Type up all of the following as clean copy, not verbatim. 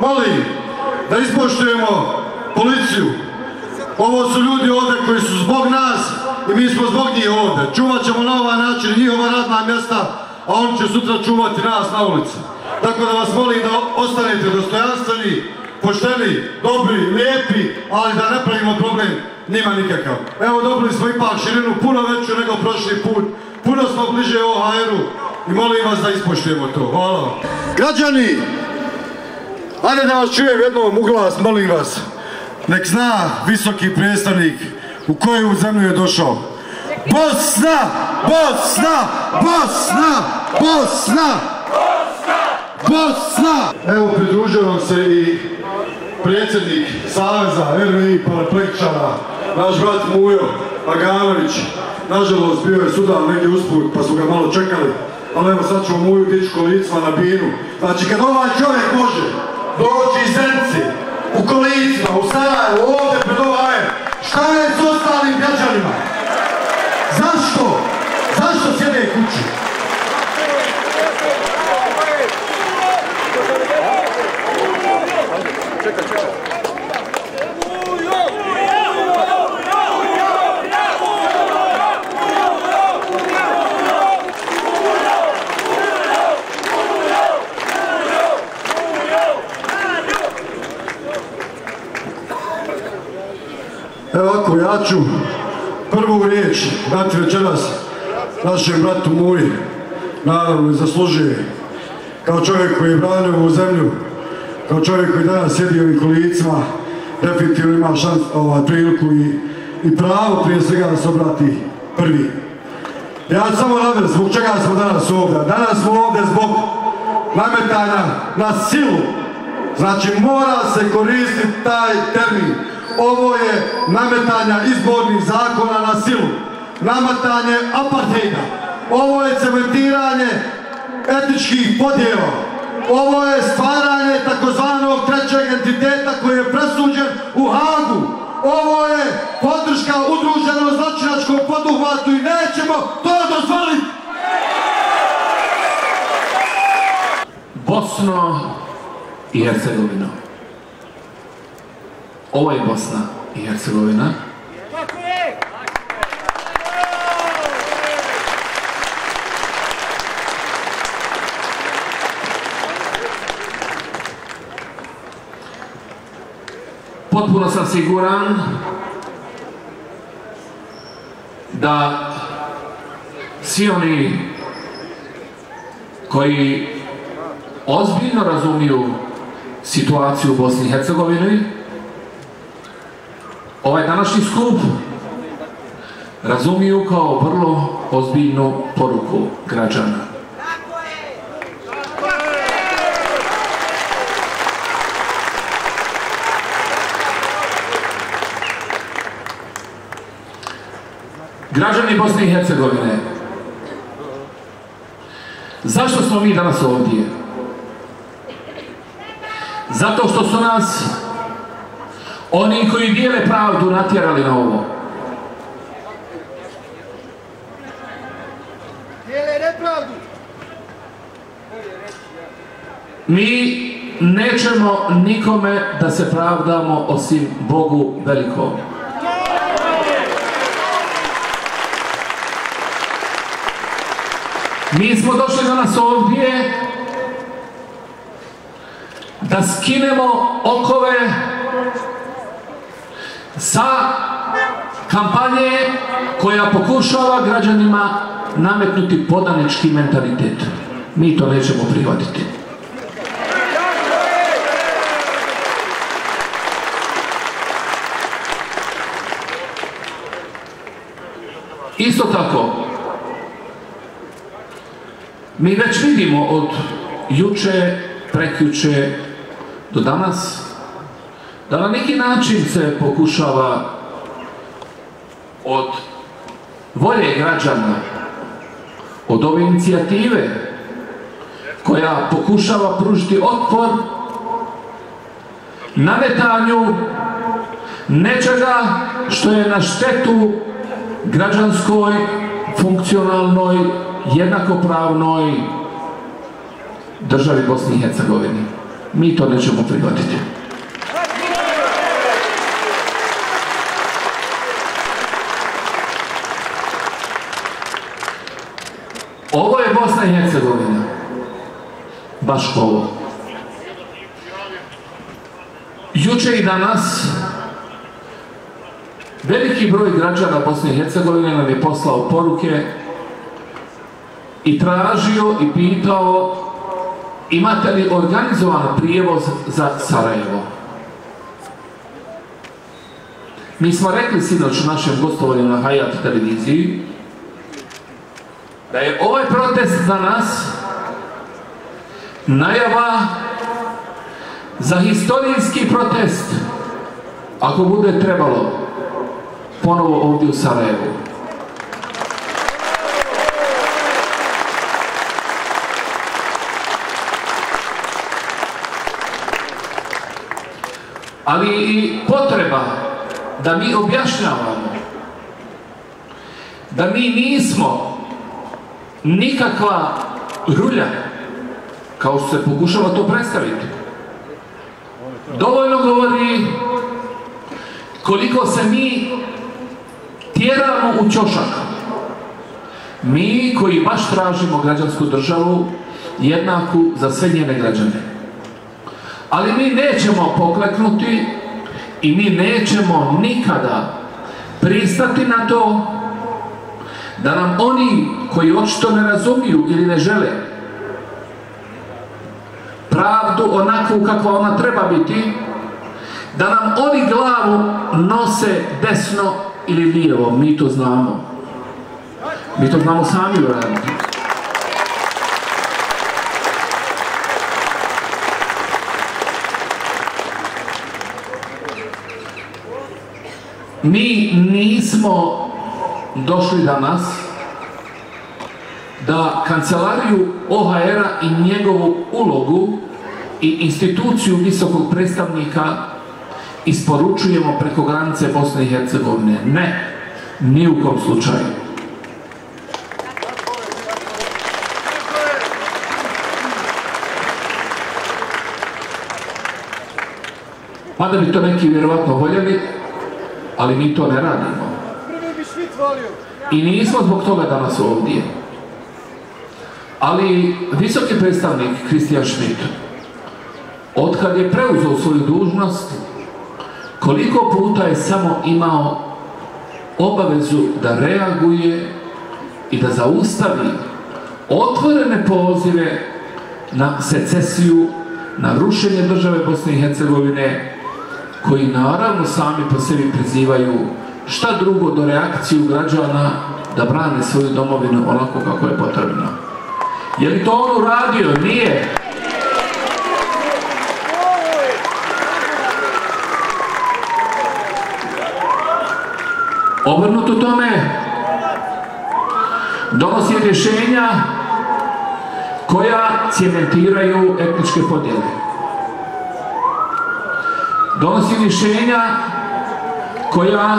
molim da ispoštujemo policiju. Ovo su ljudi ovdje koji su zbog nas i mi smo zbog njih ovdje. Čuvat ćemo na ovaj način njihova radna mjesta, a oni će sutra čuvati nas na ulici. Tako da vas molim da ostanete dostojanstveni, pošteni, dobri, lijepi, ali da ne pravimo problem njima nikakav. Evo, dobili smo ipak širinu puno veću nego prošli put, puno smo bliže OHR-u i molim vas da ispoštujemo to. Hvala. Građani, ajde da vas čujem jednom u glas, molim vas. Nek zna visoki predstavnik u koju zemlju je došao. Bosna! Bosna! Bosna! Bosna! Bosna! Evo, pridružio nam se i predsjednik Saveza RVI paraplegičara, naš brat Mujo Aganović. Nažalost, bio je sudan negdje usput, pa su ga malo čekali. Ali evo, sad ćemo Muju dići kolicima na binu. Znači, kad ovaj čovjek može doći iz Zenice, u kolicima, u Sarajevo, ovdje pred ovaj, šta je s ostalim građanima? Zašto? Zašto sjede kući? Evo ovako, ja ću prvu riječ dati večeras našem bratu Muji, naravno i zaslužuje, kao čovjek koji je branio ovu zemlju, kao čovjek koji danas sjedi u ovim kolicima, definitivno ima priliku i pravo prije svega da se obrati prvi. Ja ću samo navesti zbog čega smo danas ovdje. Danas smo ovdje zbog nametanja na silu. Znači, mora se koristiti taj termin. Ovo je nametanja izbornih zakona na silu, nametanje apartheida, ovo je cementiranje etničkih podjela, ovo je stvaranje takozvanog trećeg entiteta koji je presuđen u Hagu, ovo je podrška udruženom zločinačkom poduhvatu i nećemo to dozvoliti. Bosno i Hercegovina. Ovo je Bosna i Hercegovina. Potpuno sam siguran da svi oni koji ozbiljno razumiju situaciju u Bosni i Hercegovini ovaj današnji skup razumiju kao vrlo ozbiljnu poruku građana. Građani Bosne i Hercegovine, zašto smo mi danas ovdje? Zato što su nas oni koji dijele pravdu natjerali na ovo. Mi nećemo nikome da se pravdamo osim Bogu velikom. Mi smo došli danas ovdje da skinemo okove sa kampanje koja pokušava građanima nametnuti podanički mentalitet. Mi to nećemo prihvatiti. Isto tako, mi već vidimo od juče, prekjuče do danas da na neki način se pokušava od volje građana, od ove inicijative koja pokušava pružiti otpor nametanju nečega što je na štetu građanskoj, funkcionalnoj, jednakopravnoj državi Bosni i Hercegovini. mi to nećemo prihvatiti. Ovo je Bosna i Hercegovina. Baš ovo. Juče i danas veliki broj građana Bosne i Hercegovine nam je poslao poruke i tražio i pitao imate li organizovan prijevoz za Sarajevo. Mi smo rekli sinoć u našem gostovanju na Hayat televiziji da je ovaj protest za nas najava za historijski protest ako bude trebalo ponovo ovdje u Sarajevu. Ali i potreba da mi objašnjavamo da mi nismo nikakva rulja kao što se pokušava to predstaviti. Dovoljno govori koliko se mi tjeramo u ćošak. Mi koji baš tražimo građansku državu jednaku za sve njene građane. Ali mi nećemo pokleknuti i mi nećemo nikada pristati na to da nam oni koji očito ne razumiju ili ne žele pravdu onakvu kakva ona treba biti, da nam oni glavu nose desno ili lijevo. Mi to znamo. Mi to znamo sami uraditi. Mi nismo došli danas da kancelariju OHR-a i njegovu ulogu i instituciju visokog predstavnika isporučujemo preko granice Bosne i Hercegovine. Ne, ni u kom slučaju. Mada bi to neki vjerovatno voljeli, ali mi to ne radimo. I nismo zbog toga danas ovdje. Ali visoki predstavnik Christian Schmidt, otkad je preuzeo svoju dužnost, koliko puta je samo imao obavezu da reaguje i da zaustavi otvorene pozive na secesiju, na rušenje države Bosne i Hercegovine, koji naravno sami po sebi prizivaju šta drugo do reakciju građana da brane svoju domovinu onako kako je potrebno. Je li to on uradio? Nije. Obrnuto tome, donosi rješenja koja cementiraju etničke podjele. Donosi rješenja koja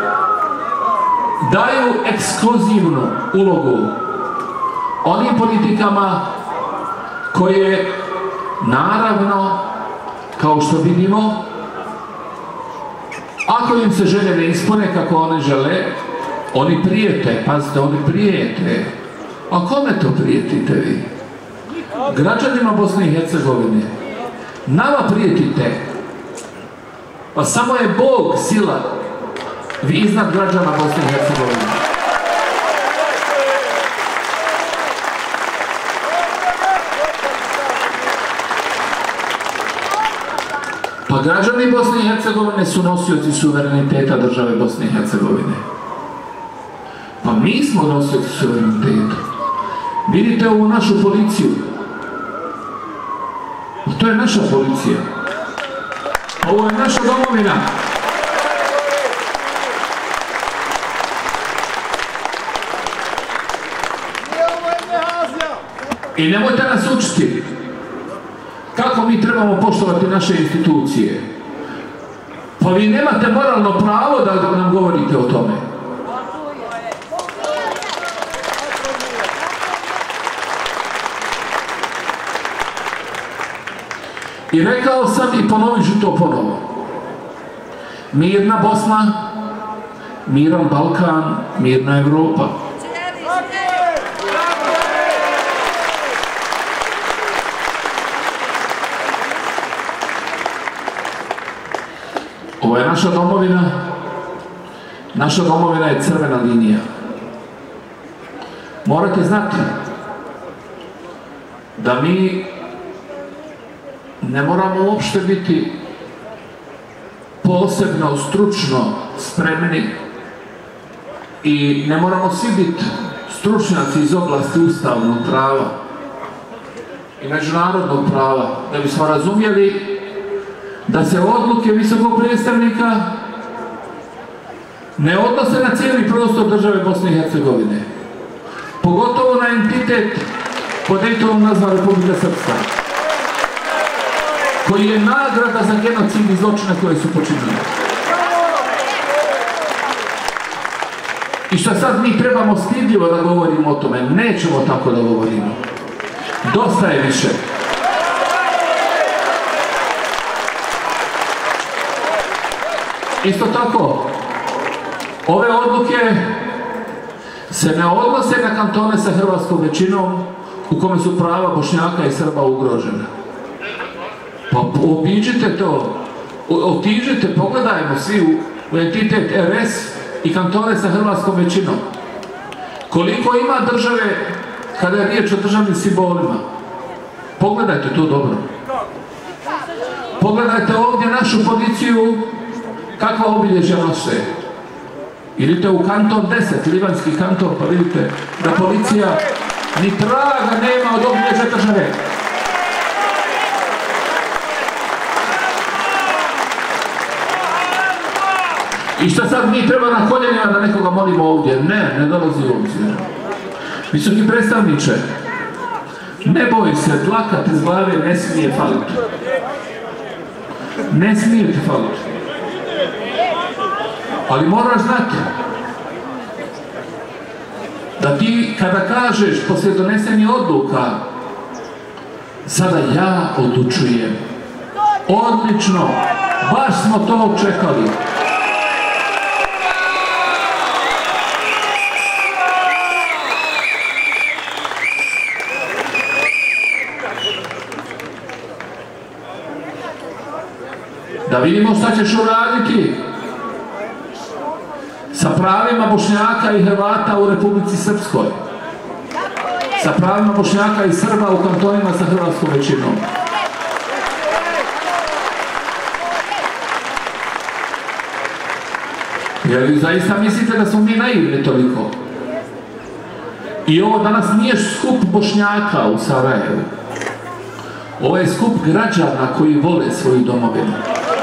daju ekskluzivnu ulogu onim politikama koje, naravno, kao što vidimo, ako im se želje ne ispune kako one žele, oni prijete, pazite, oni prijete. A kome to prijetite vi? Građanima Bosne i Hercegovine. Nama prijetite. Pa samo je Bog sila vi iznad građana Bosne i Hercegovine. Pa građani Bosne i Hercegovine su nosioci suvereniteta države Bosne i Hercegovine. Pa mi smo nosioci suvereniteta. Vidite ovu našu policiju. To je naša policija. Ovo je naša domovina. I nemojte nas učiti kako mi trebamo poštovati naše institucije. Pa vi nemate moralno pravo da nam govorite o tome. I rekao sam i ponovit ću to ponovo. Mirna Bosna, miran Balkan, mirna Evropa. Ovo je naša domovina. Naša domovina je crvena linija. Morate znati da mi ne moramo uopšte biti posebno, stručno spremni i ne moramo svi biti stručnjaci iz oblasti ustavnog prava i međunarodnog prava, da bismo razumjeli da se odluke visokog predstavnika ne odnose na cijeli prostor države Bosne i Hercegovine, pogotovo na entitet pod Daytonom nazvan Republika Srpska, koji je nagrada za genocid i zločine koje su počinili. I što sad mi trebamo stidljivo da govorimo o tome? Nećemo tako da govorimo. Dosta je više. Isto tako, ove odluke se ne odnose na kantone sa hrvatskom većinom u kome su prava Bošnjaka i Srba ugrožena. Pa obiđite to, otiđite, pogledajmo svi u entitet RS i kantone sa hrvatskom većinom. Koliko ima države kada je riječ o državnim simbolima? Pogledajte to dobro. Pogledajte ovdje našu policiju, kakva obilježja nose. Idite u kanton 10, libanjski kanton, pa vidite da policija ni traga nema od obilježja države. I šta sad mi treba na koljenima da nekoga molimo ovdje? Ne dolazi u obzir. Visoki predstavniče, ne boj se, dlakat iz glave ne smije faliti. Ne smije ti faliti. Ali moraš znati da ti kada kažeš poslije donesenih odluka sada ja odlučujem. Odlično, baš smo to čekali. Da vidimo šta ćeš uraditi sa pravima Bošnjaka i Hrvata u Republici Srpskoj, sa pravima Bošnjaka i Srba u kantonima sa hrvatskom većinom. Jer vi zaista mislite da smo mi naivni toliko? I ovo danas nije skup Bošnjaka u Sarajevu. Ovo je skup građana koji vole svoju domovinu.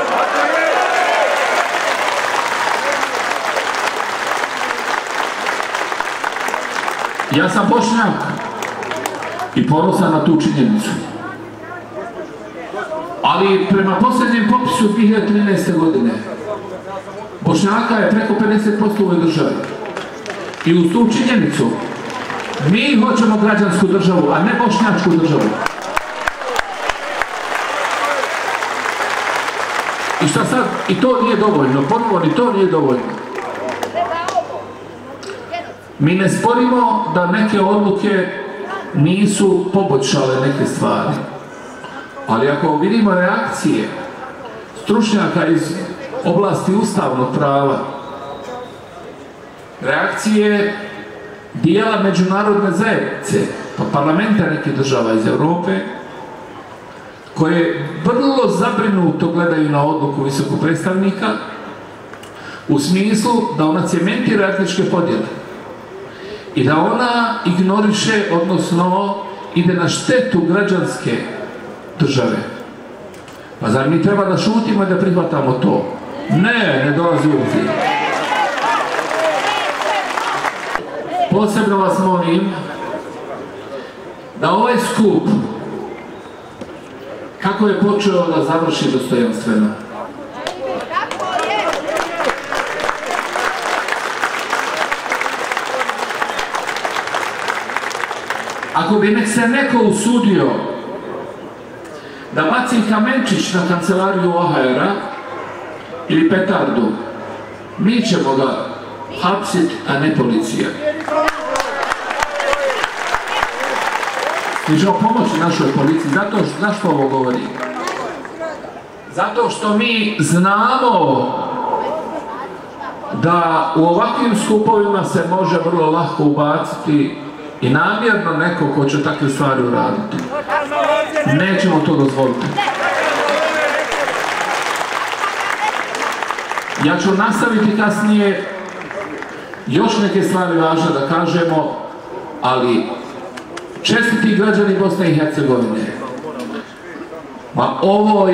Ja sam Bošnjak i ponosan na tu činjenicu. Ali prema posljednjem popisu 2013. godine Bošnjaka je preko 50% u ovoj državi. I uz tu činjenicu mi hoćemo građansku državu, a ne bošnjačku državu. I šta sad? I to nije dovoljno. Ponovo ni to nije dovoljno. Mi ne sporimo da neke odluke nisu poboljšale neke stvari. Ali ako vidimo reakcije stručnjaka iz oblasti ustavnog prava, reakcije dijela međunarodne zajednice, pa parlamenta nekih država iz Europe, koje vrlo zabrinuto gledaju na odluku visokog predstavnika u smislu da ona cementira etničke podjele i da ona ignoriše, odnosno ide na štetu građanske države. Pa zar mi treba da šutimo i da prihvatamo to? Ne dolazi u obzir. Posebno vas molim da ovaj skup, kako je počeo, da završi dostojanstveno. Ako bi nek se neko usudio da baci kamenčić na kancelariju OHR-a ili petardu, mi ćemo ga hapsiti, a ne policija. Mi ćemo pomoći našoj policiji. Zašto ovo govorim? Zato što mi znamo da u ovakvim skupovima se može vrlo lako ubaciti i namjerno neko ko će takve stvari uraditi. Nećemo to dozvoliti. Ja ću nastaviti kasnije još neke stvari važne da kažemo, ali čestiti građani Bosne i Hercegovine, ma ovo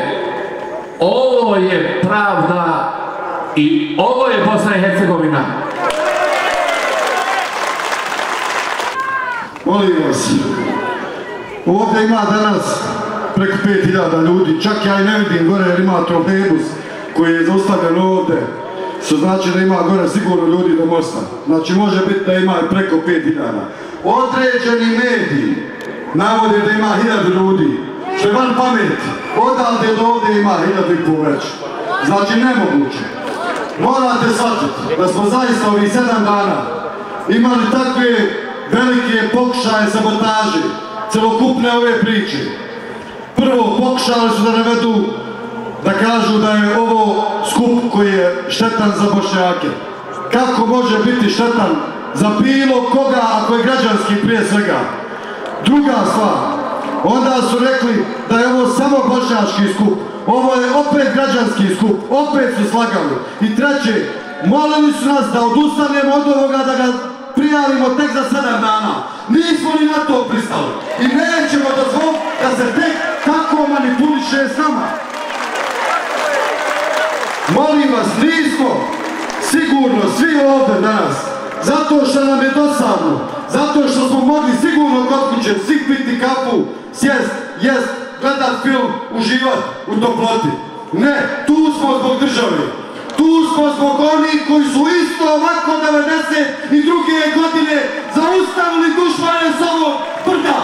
je pravda i ovo je Bosna i Hercegovina. Molim vas, ovdje ima danas preko 5000 ljudi, čak ja i ne vidim gore jer ima trolejbus koji je zaustavljen ovdje, što znači da ima gore sigurno ljudi do mosta. Znači može biti da ima i preko 5000. Određeni mediji navode da ima 1000 ljudi, što je van pameti, odavde do ovdje ima 1500 već. Znači nemoguće. Morate shvatiti da smo zaista ovih 7 dana imali takve velike pokušaje sabotaže, celokupne ove priče. Prvo, pokušali su da navedu, da kažu da je ovo skup koji je štetan za Bošnjake. Kako može biti štetan za bilo koga ako je građanski prije svega? Druga stvar, onda su rekli da je ovo samo bošnjački skup. Ovo je opet građanski skup, opet su slagali. I treće, molili su nas da odustanemo od ovoga, da ga prijavimo tek za 7 dana. Nismo ni na to pristali. I nećemo dozvoliti da se tek tako manipuliše s nama. Molim vas, nismo sigurno svi ovdje danas, zato što nam je dosadno, zato što smo mogli sigurno kod kuće svi piti kafu, sjest, jest, gledat film, uživat u toploti. Ne, tu smo zbog države. Tu smo zbog onih koji su isto ovako 92. godine zaustavili dušmane s ovog brda.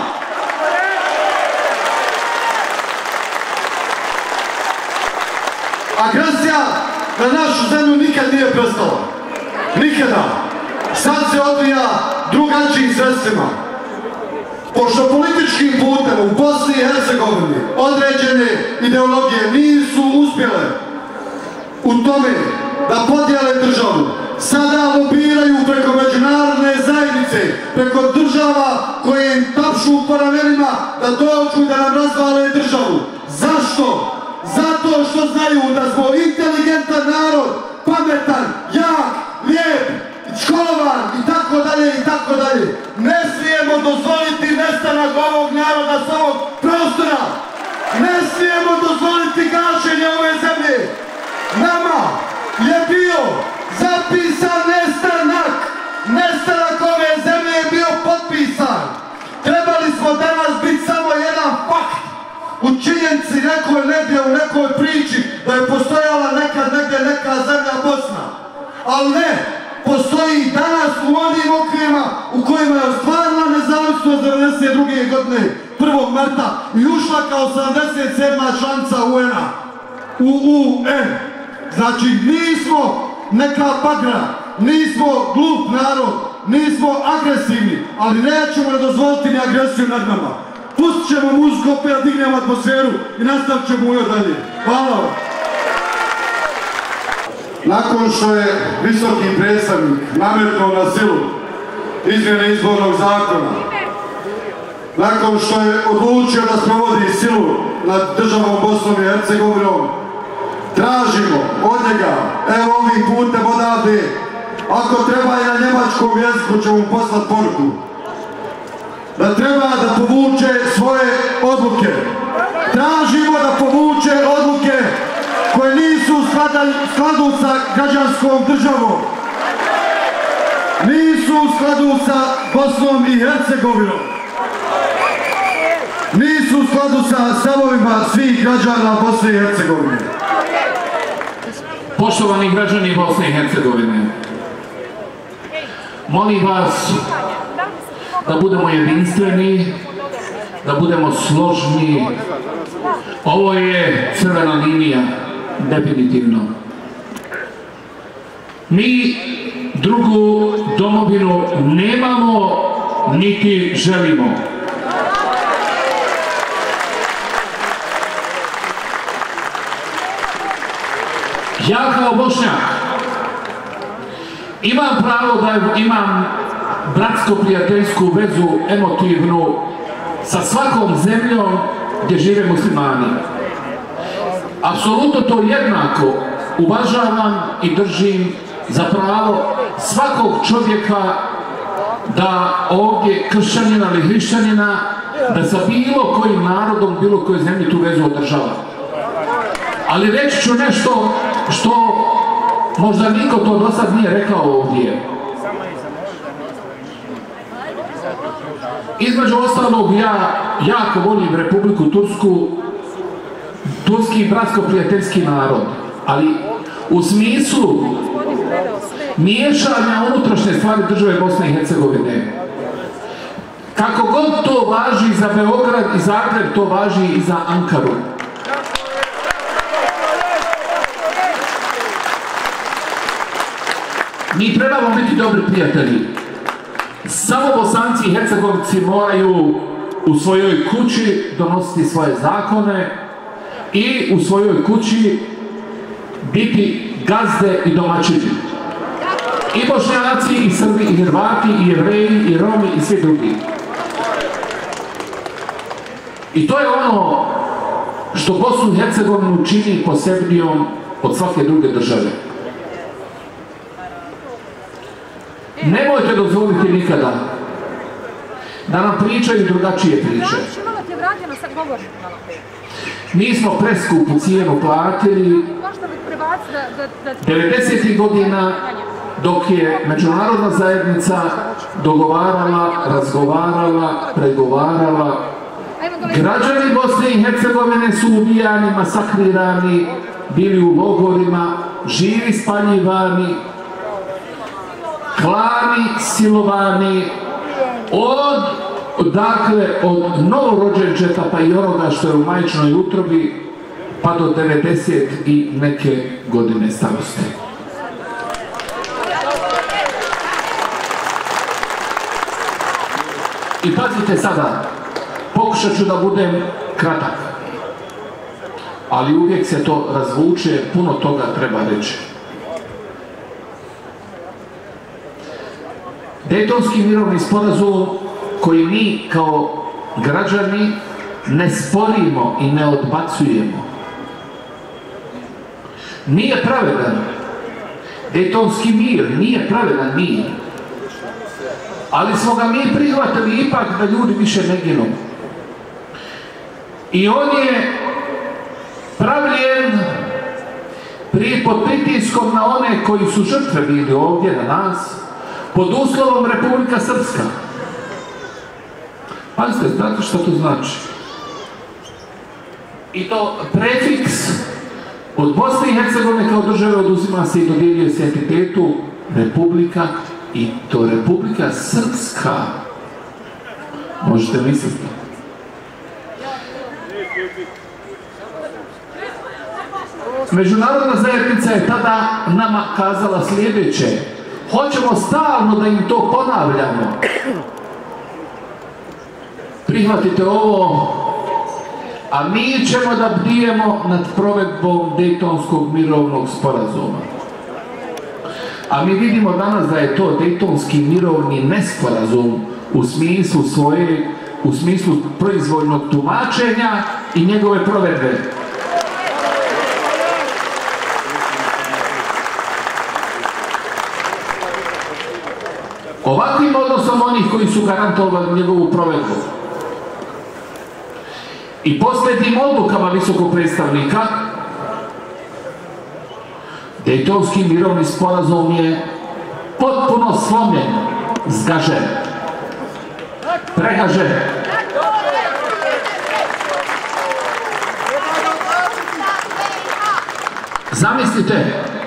Agresija na našu zemlju nikad nije prestala. Nikada. Sad se odvija drugačijim sredstvima. Pošto političkim putem u Bosni i Hercegovini određene ideologije nisu uspjele u tome da podijele državu, sada lobiraju preko međunarodne zajednice, preko država koje im tapšu po ramenima da dođu da nam razvale državu. Zašto? Zato što znaju da smo inteligentan narod, pametan, jak, lijep, školovan i tako dalje i tako dalje. Ne smijemo dozvoliti nestanak ovog naroda s ovog prostora. Ne smijemo dozvoliti gašenje ove zemlje. Nama je bio zapisan nestanak. Nestanak ove zemlje je bio potpisan. Trebali smo danas biti samo jedan fakt. U činjenici nekoj negdje u nekoj priči da je postojala nekad negdje neka zemlja Bosna. Ali ne, postoji danas u onim okvirima u kojima je ostvarila nezavisnost 1992. godine 1. marta i ušla kao 77. članica UN-a u UN. Znači nismo neka bagra, nismo glup narod, nismo agresivni, ali nećemo ne dozvoliti ni agresiju nad nama. Pustit ćemo muziku, opet dignemo atmosferu i nastavit ćemo ujo dalje. Hvala vam. Nakon što je visoki predstavnik nametnuo na silu izmjene izbornog zakona, nakon što je odlučio da sprovodi silu nad državom Bosnom i Hercegovinom, tražimo od njega, evo ovim putem odavde, ako treba i na njemačkom jeziku ćemo mu poslati poruku, da treba da povuče svoje odluke. Tražimo da povuče odluke koje nisu u skladu sa građanskom državom. Nisu u skladu sa Bosnom i Hercegovinom. Nisu u skladu sa stavovima svih građana Bosne i Hercegovine. Poštovani građani Bosne i Hercegovine, molim vas da budemo jedinstveni, da budemo složni, Ovo je crvena linija, definitivno. Mi drugu domovinu nemamo, niti želimo. Ja kao Bošnjak imam pravo da imam bratsko-prijateljsku vezu, emotivnu, sa svakom zemljom gdje žive muslimani. Apsolutno to jednako uvažavam i držim za pravo svakog čovjeka da ovdje kršćanina ili hrišćanina, da sa bilo kojim narodom, bilo kojoj zemlji tu vezu održava. Ali reći ću nešto što možda niko to do sad nije rekao ovdje. Između ostalog, ja jako volim Republiku Tursku, turski bratsko-prijateljski narod, ali u smislu miješanja unutrašnje stvari države Bosne i Hercegovine. Kako god to važi za Beograd i Zagreb, to važi i za Ankaru. Mi trebamo biti dobri prijatelji. Samo Bosanci i Hercegovci moraju u svojoj kući donositi svoje zakone i u svojoj kući biti gazde i domaćini. I Bošnjaci, i Srbi, i Hrvati, i Jevreji, i Romi, i svi drugi. I to je ono što Bosnu i Hercegovinu čini posebnijom od svake druge države. Nemojte dozvoliti nikada da nam pričaju drugačije priče. Mi smo preskupu cijenu platili 90. godina, dok je međunarodna zajednica dogovarala, razgovarala, pregovarala. Građani Bosne i Hercegovine su ubijani, masakrirani, bili u logorima, živi spaljivani, klani, silovani, od novorođenčeta pa i onoga što je u majčinoj utrobi pa do 90 i neke godine starosti. I pazite sada, pokušat ću da budem kratak, ali uvijek se to razvuče, puno toga treba reći. Dejtonski mirovni sporazum koji mi kao građani ne sporimo i ne odbacujemo. Nije pravedan. Dejtonski mir nije pravedan mir. Ali smo ga mi prihvatili ipak da ljudi više ne ginu. I on je pravljen pod pritiskom na one koji su žrtve bili ovdje na nas, pod uslovom Republika Srpska. Pazite, znate što to znači? I to prefiks od Bosne i Hercegovine kao države oduzima se i dodjeljuje se entitetu Republika, i to Republika Srpska. Možete misliti. Međunarodna zajednica je tada nama kazala sljedeće: hoćemo stalno da im to ponavljamo. Prihvatite ovo, a mi ćemo da bdijemo nad provedbom Dejtonskog mirovnog sporazuma. A mi vidimo danas da je to Dejtonski mirovni nesporazum u smislu proizvoljnog tumačenja i njegove provedbe. Ovakvim odnosom onih koji su garantovali njegovu provedbu i posljednjim odlukama visokog predstavnika, Dejtonski mirovni sporazum je potpuno slomljen, zgažen, pregažen. Zamislite,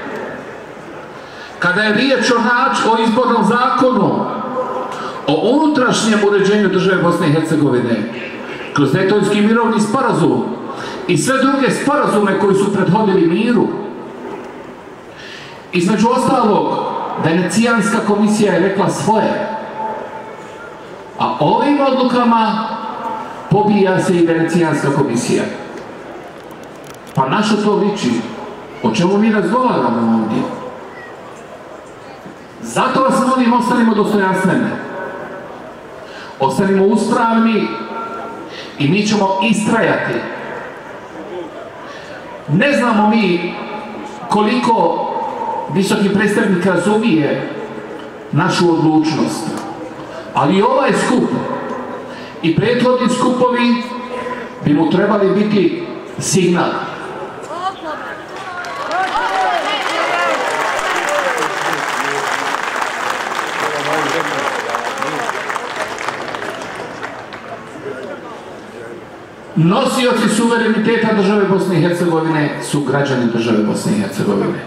kada je riječ o izbornom zakonu, o unutrašnjem uređenju države Bosne i Hercegovine, kroz Dejtonski mirovni sporazum, i sve druge sporazume koji su prethodili miru. Između ostalog, Venecijanska komisija je rekla svoje, a ovim odlukama pobija se i Venecijanska komisija. Pa na što to liči? O čemu mi razgovaramo ovdje? Zato vas molim, ostanimo dostojanstveni. Ostanimo uspravni i mi ćemo istrajati. Ne znamo mi koliko visoki predstavnik razumije našu odlučnost, ali ovaj skup i prethodni skupovi bi mu trebali biti signal. Nosioci suvereniteta države Bosne i Hercegovine su građani države Bosne i Hercegovine.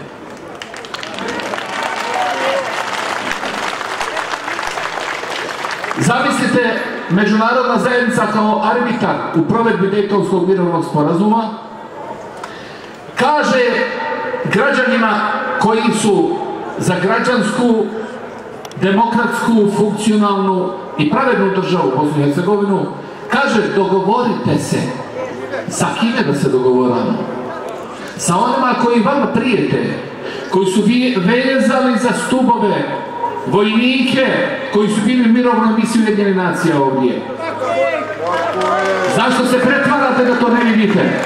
Zamislite, međunarodna zajednica kao arbitar u provedbi Dejtonskog mirovnog sporazuma kaže građanima koji su za građansku, demokratsku, funkcionalnu i pravednu državu Bosnu i Hercegovinu, kaže, dogovorite se. Sa kime da se dogovoramo? Sa onima koji vama prijete, koji su vezali za stubove vojnike koji su bili u mirovnoj misiji Ujedinjenih nacija ovdje. Zašto se pretvarate da to ne vidite?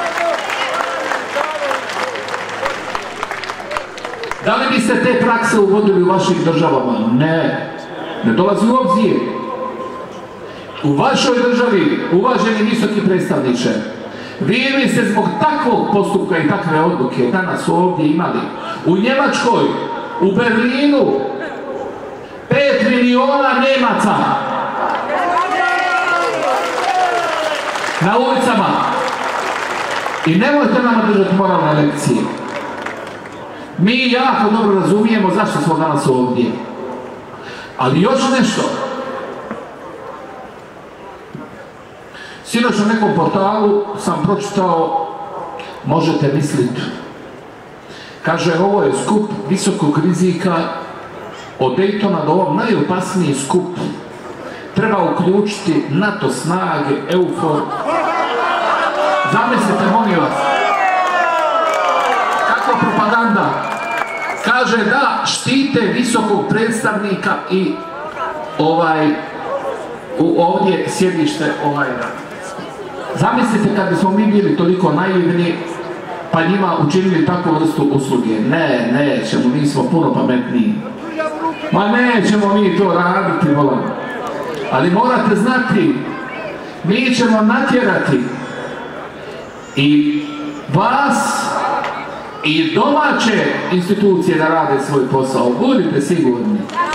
Da li biste te prakse uvodili u vašim državama? Ne. Ne dolazi u obzir. U vašoj državi, uvaženi visoki predstavniče, vi ste zbog takvog postupka i takve odluke danas ovdje imali u Njemačkoj, u Berlinu, 5 miliona Nemaca na ulicama. I nemojte nama držati moralne lekcije. Mi jako dobro razumijemo zašto smo danas ovdje. Ali još nešto. Sinoć na nekom portalu sam pročitao, možete misliti, kaže, ovo je skup visokog rizika, od Daytona do ovog najopasniji skup treba uključiti NATO snage, EUFOR. Zamislite, molim vas, kakva propaganda. Kaže da štite visokog predstavnika i ovdje sjedište Zamislite kad bismo mi bili toliko naivni pa njima učinili takvu vrstu usluge. Ne, nećemo, mi smo puno pametniji. Ma nećemo mi to raditi, volim. Ali morate znati, mi ćemo natjerati i vas i domaće institucije da rade svoj posao. Budite sigurni.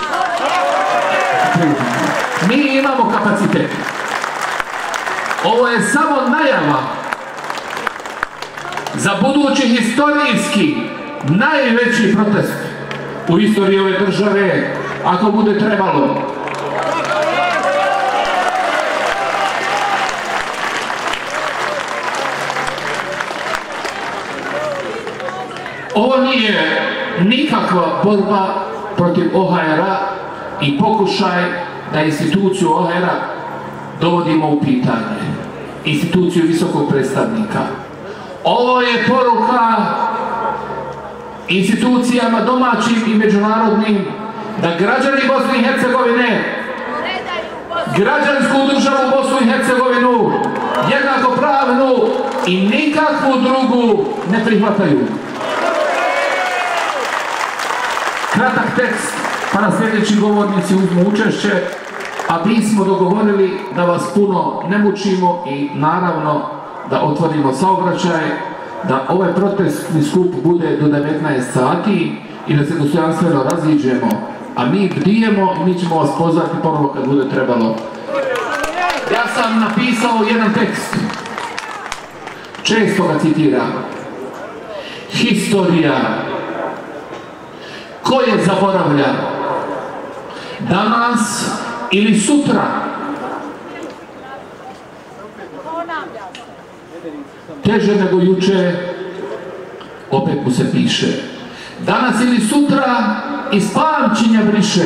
Mi imamo kapacitet. Ovo je samo najava za budući historijski najveći protest u istoriji ove države, ako bude trebalo. Ovo nije nikakva borba protiv OHR-a i pokušaj da instituciju OHR-a dovodimo u pitanje, instituciju visokog predstavnika. Ovo je poruka institucijama domaćim i međunarodnim da građani Bosne i Hercegovine, građansku državu Bosnu i Hercegovinu, jednakopravnu i nikakvu drugu ne prihvataju. Kratak tekst, pa na sljedeći govornici uzmu učešće, a mi smo dogovorili da vas puno ne mučimo i naravno da otvorimo saobraćaj, da ovaj protestni skup bude do 19 sati i da se dostojanstveno raziđemo, a mi bdijemo i mi ćemo vas pozvati ponovo kad bude trebalo. Ja sam napisao jedan tekst, često ga citiram. Historija. Ko je zaboravlja? Danas ili sutra? teže nego juče, opet mu se piše. Danas ili sutra iz pamćenja briše.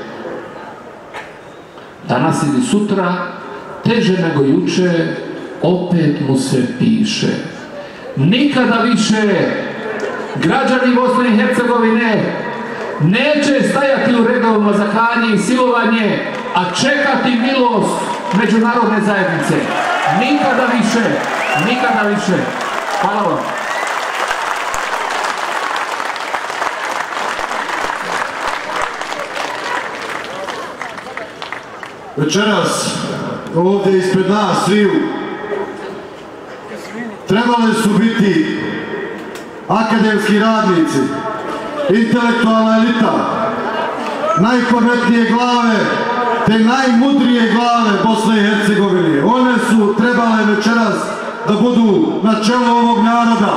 Danas ili sutra teže nego juče, opet mu se piše. Nikada više građani Bosne i Hercegovine neće stajati u redovima za klanje i silovanje, a čekati milost međunarodne zajednice. Nikada više, nikada više. Hvala vam. Večeras ovdje ispred nas sviju trebali su biti akademski radnici, intelektualna elita, najpametnije glave te najmudrije glave Bosne i Hercegovine. One su trebale večeras da budu na čelu ovog naroda.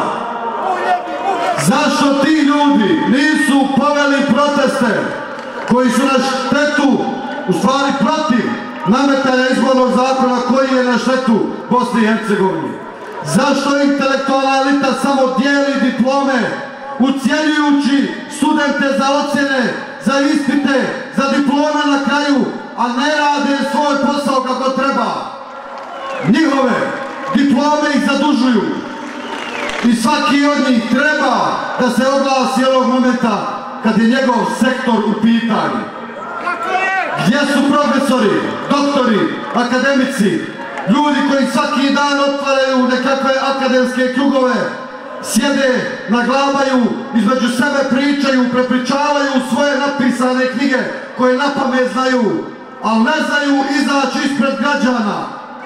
Zašto ti ljudi nisu poveli proteste koji su na štetu, u stvari protiv nametanja izbornog zakona koji je na štetu Bosne i Hercegovine? Zašto intelektualna elita samo dijeli diplome, ucjenjujući studente za ocjene, za ispite, za diplome na kraju, a ne rade svoj posao kako treba? Njihove diplome ih zadužuju i svaki od njih treba da se oglasi ovog momenta kad je njegov sektor u pitanju. Gdje su profesori, doktori, akademici, ljudi koji svaki dan otvaraju nekakve akademske krugove, sjede, naglabaju, između sebe pričaju, prepričavaju svoje napisane knjige koje napamet znaju, ali ne znaju izaći ispred građana.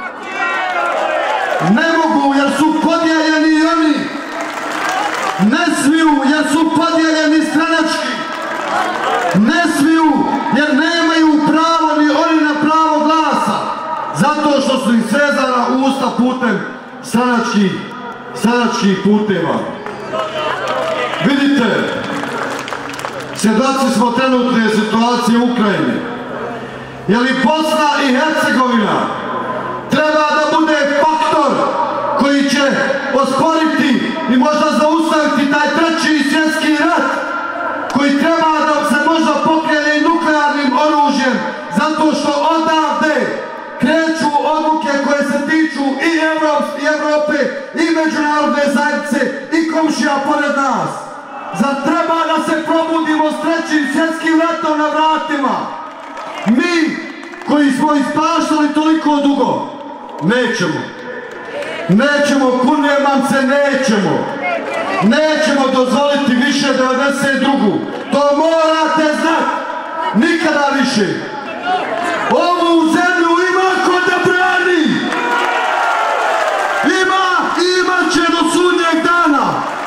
Ne mogu jer su podijeljeni i oni. Ne smiju jer su podijeljeni stranački. Ne smiju jer nemaju pravo ni oni na pravo glasa. Zato što su im svezana usta putem stranačkih puteva. Vidite, svjedoci smo trenutne situacije u Ukrajini. Je li Bosna i Hercegovina treba da bude faktor koji će osporiti i možda zaustaviti taj treći svjetski rat koji treba da se možda pokrene i nuklearnim oružjem, zato što odavde kreću odluke koje se tiču i Evrope i međunarodne zajednice i komšija pored nas. Zar treba da se probudimo s trećim svjetskim ratom na vratima? Mi koji smo ispaštali toliko dugo, nećemo. Nećemo, kunem vam se, nećemo. Nećemo dozvoliti više 92. To morate znati. Nikada više. Ovu zemlju ima ko da brani. Imat će do sudnjeg dana.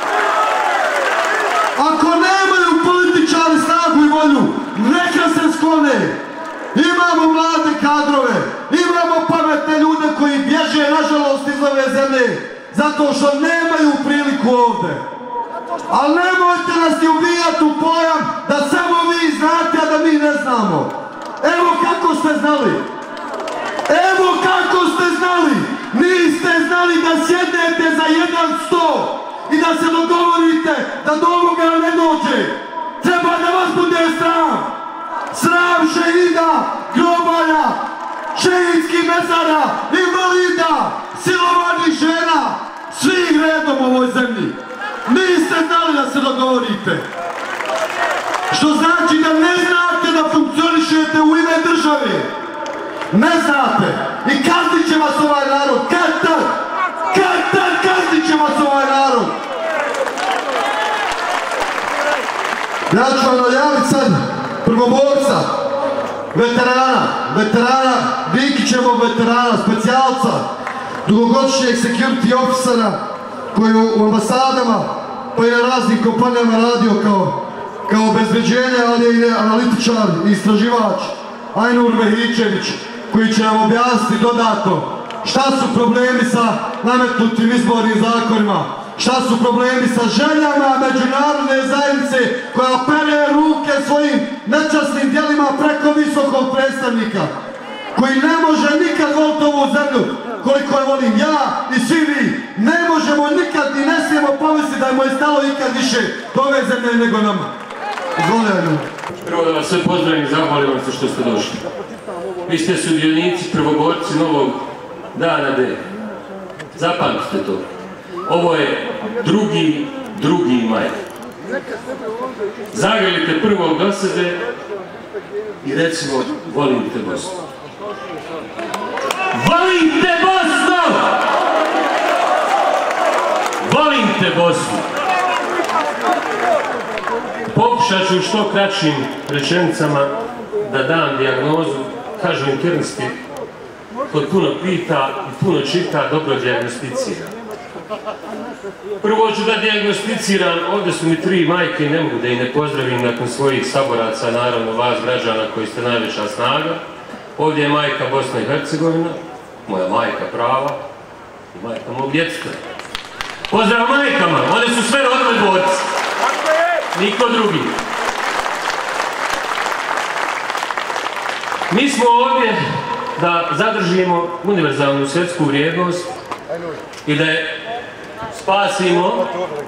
Ako nemaju političari snagu i volju, neka se sklone. Imamo mlade kadrove, imamo pametne ljude koji bježe, nažalost, iz ove zemlje, zato što nemaju priliku ovdje. Ali nemojte nas i ubijati u pojam da samo vi znate, a da mi ne znamo. Evo kako ste znali. Evo kako ste znali. Niste znali da sjednete za jedan sto i da se dogovorite da do ovoga ne dođe. Treba da vas bude sram. Sram šehida, grobalja, šehidskih mezara, invalida, silovanih žena, svih redom u ovoj zemlji. Niste znali da se dogovorite. Što znači da ne znate da funkcionišete u ime države. Ne znate. I kaznit će vas ovaj narod. Kad tad kaznit će vas ovaj narod. Ja ću vam najaviti sad prvoborca, veterana, Dikićevog veterana, specijalca, dugogodišnjeg security officera koji u ambasadama pa i na raznim kompanijama radio kao obezbeđenje, ali je i analitičar i istraživač Ajnur Mehićević, koji će nam objasniti dodatno šta su problemi sa nametnutim izbornim zakonima, šta su problemi sa željama međunarodne zajednice koja pere ruke svojim nečasnim djelima preko visokog predstavnika, koji ne može nikad voliti ovu zemlju koliko je volim ja i svi vi. Ne možemo nikad i ne smijemo pomisliti da je moje stalo ikad više do ove zemlje nego nama. Izvoljeno. Prvo da vas sve pozdravim i zahvalim vam se što ste došli. Vi ste sudionici, prvogorci novog dana D. Zapamtite to. Ovo je drugi maj. Zagrlite prvog do sebe i recimo volim te Bosnu. Volim te Bosnu! Volim te Bosnu! Pokušat ću što kraćim rečenicama da dam dijagnozu, kažu internski, kod puno pita i puno čita, dobro dijagnosticira. Prvo ću da dijagnosticiram, ovdje su mi 3 majke i ne mogu da ih ne pozdravim nakon svojih saboraca, naravno vas građana koji ste najveća snaga. Ovdje je majka Bosna i Hercegovina, moja majka prava i majka mog djeteta. Pozdrav majkama, one su sve rodne borci, niko drugi. Mi smo ovdje da zadržimo univerzalnu svjetsku vrijednost i da je spasimo.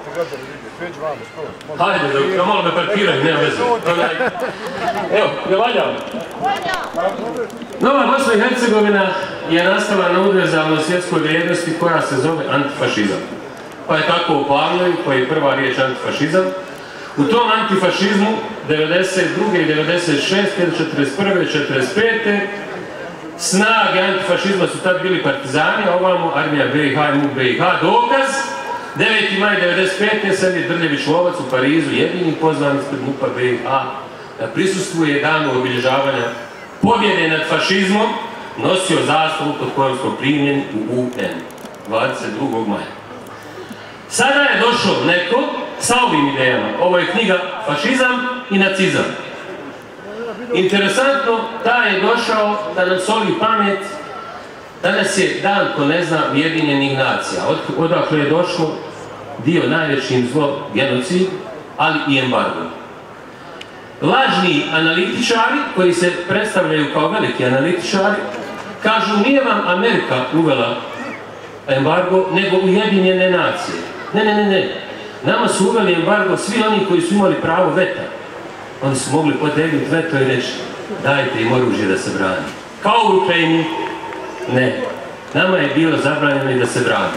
Hajde, da malo me parkiraju, nema veze. Evo, ne valjam. Nova Bosna i Hercegovina je nastala na univerzalnoj svjetskoj vrijednosti koja se zove antifašizam. Pa je tako u Pavlovi, koja je prva riječ antifašizam. U tom antifašizmu 92. i 96. 41. 45. snage antifašizma su tad bili partizani, a ovamo armija BiH i MUP BiH. Dokaz, 9. maj 95. Sergej Drljević Lovac u Parizu, jedini pozvan ispred MUP-a BiH, da prisustvuje danu obilježavanja pobjede nad fašizmom, nosio zastavu pod kojom smo primljeni u UN 22. maja. Sada je došao neko sa ovim idejama. Ovo je knjiga Fašizam i nacizam. Interesantno, taj je došao da nam soli pamet. Danas je dan, ko ne zna, Ujedinjenih nacija. Odakle je došlo dio najvećim zlo, genocid, ali i embargo. Lažni analitičari, koji se predstavljaju kao veliki analitičari, kažu nije vam Amerika uvela embargo, nego Ujedinjene nacije. Ne. Nama su uveli embargo svi oni koji su imali pravo veta. Oni su mogli potegnuti veto i reći dajte im oružje da se brani. Kao u Ukrajini, ne. Nama je bilo zabranjeno i da se brani.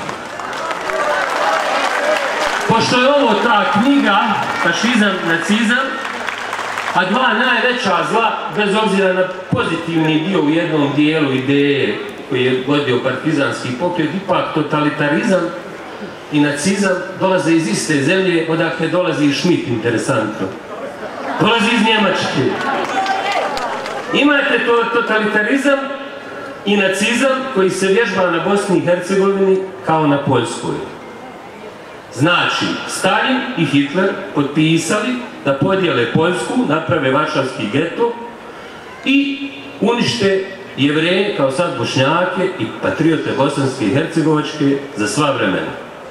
Pošto je ovo ta knjiga, fašizam, nacizam, a dva najveća zla, bez obzira na pozitivni dio u jednom dijelu ideje koji je vodio partizanski pokret, ipak totalitarizam i nacizam dolaze iz iste zemlje, odakle dolazi i Schmidt, interesantno. Dolazi iz Njemačke. Imate totalitarizam i nacizam koji se vježba na Bosni i Hercegovini kao na Poljskoj. Znači, Stalin i Hitler potpisali da podijele Poljsku, naprave Varšavski geto i unište Jevreje kao sad Bošnjake i patriote bosanske i hercegovačke za sva vremena.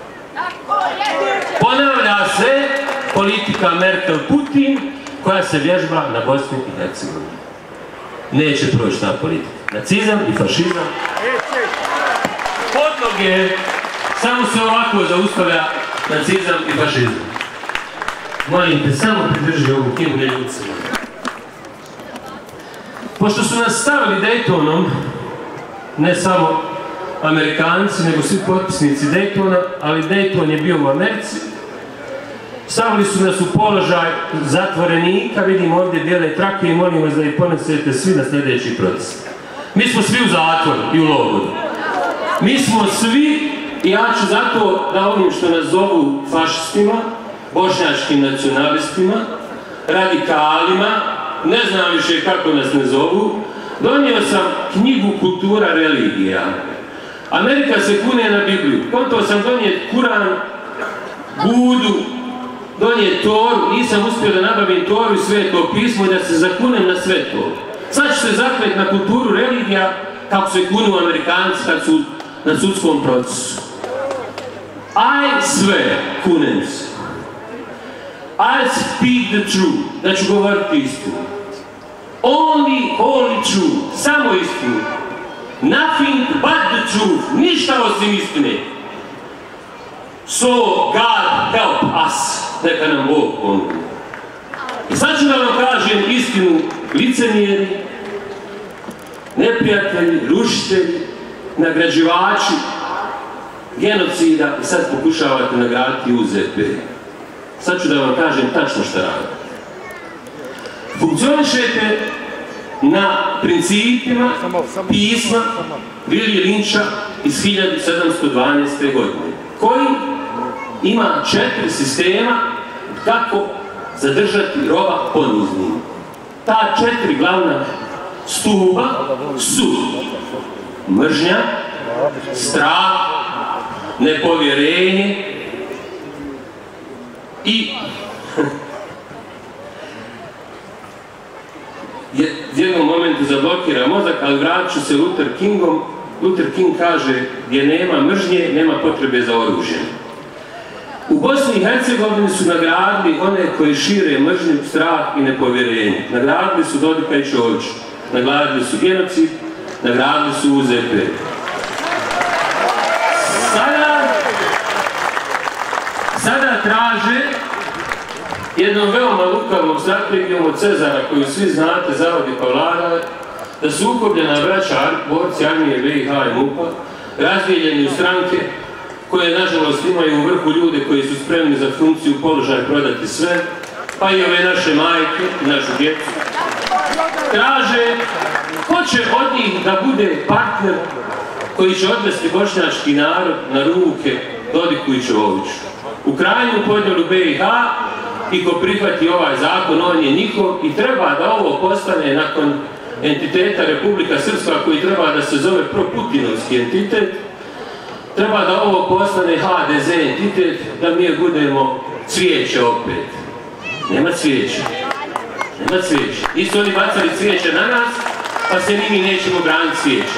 Ponavlja se politika Merkel-Putin koja se vježba na Bosni i Hercegovini. Neće proći ta politika. Nacizam i fašizam. Podnoge samo se ovako zaustavlja nacizam i fašizam. Molim te, samo pridrži ovu knjigu, ne ljuti se. Pošto su nas stavili Daytonom, ne samo Amerikanci, nego svi potpisnici Daytona, ali Dayton je bio u Americi, stavili su nas u položaj zatvorenika, vidim ovdje dijele trake i molim vas da ih ponesete svi na sljedeći proces. Mi smo svi u zatvoru i u logoru. Mi smo svi, i ja ću zato da onim što nas zovu fašistima, bošnjačkim nacionalistima, radikalima, ne znam više kako nas ne zovu, donio sam knjigu Kultura religija. Amerika se kune na Bibliju. Kontao sam donijeti Kuran, Budu, donijeti Toru, nisam uspio da nabavim Toru i Sveto pismo i da se zakunem na sve to. Sad ću se zaklet na kulturu religija kako se kunu Amerikanci kad su na sudskom procesu. I swear, kunem se. I speak the truth, da ću govoriti istinu. Only holy truth, samo istinu. Nothing but the truth. Ništa osim istine. So God help us. Neka nam Bog pomogne. I sad ću da vam kažem istinu, licemjeri, neprijatelji, rušitelji, nagrađivači genocida i sad pokušavate nagraditi UZP. Sad ću da vam kažem tačno šta radite. Funkcionišete na principima pisma Vilija Linča iz 1712. godine, koji ima 4 sistema kako zadržati roba poniznim. Ta 4 glavna stuba su mržnja, strah, nepovjerenje i u jednom momentu zablokira mozak, ali vratit ću se Luther Kingom. Luther King kaže, gdje nema mržnje, nema potrebe za oružjem. U Bosni i Hercegovini su nagradili one koji šire mržnju, strah i nepovjerenje. Nagradili su Dodika i Čovića, nagradili su genocid, nagradili su UZP. Sada traže jednom veoma lukavom strategijom od Cezara, koju svi znate, zavodi pa vlada, da su ukopljena braća borci armije BiH i MUP-a, razdijeljeni u stranke koje nažalost imaju u vrhu ljude koji su spremni za funkciju položaja prodati sve, pa i ove naše majke i našu djecu. Traže ko će od njih da bude partner koji će odvesti bošnjački narod na ruke Dodiku i Čoviću. U krajnju podjelu BiH i ko prihvati ovaj zakon, on je njihov i treba da ovo postane nakon entiteta Republika Srpska koji treba da se zove proputinovski entitet, treba da ovo postane HDZ entitet, da mi budemo cvijeće opet. Nema cvijeća. Nema cvijeća. Nisu oni bacali cvijeće na nas, pa se ni mi nećemo braniti cvijeća.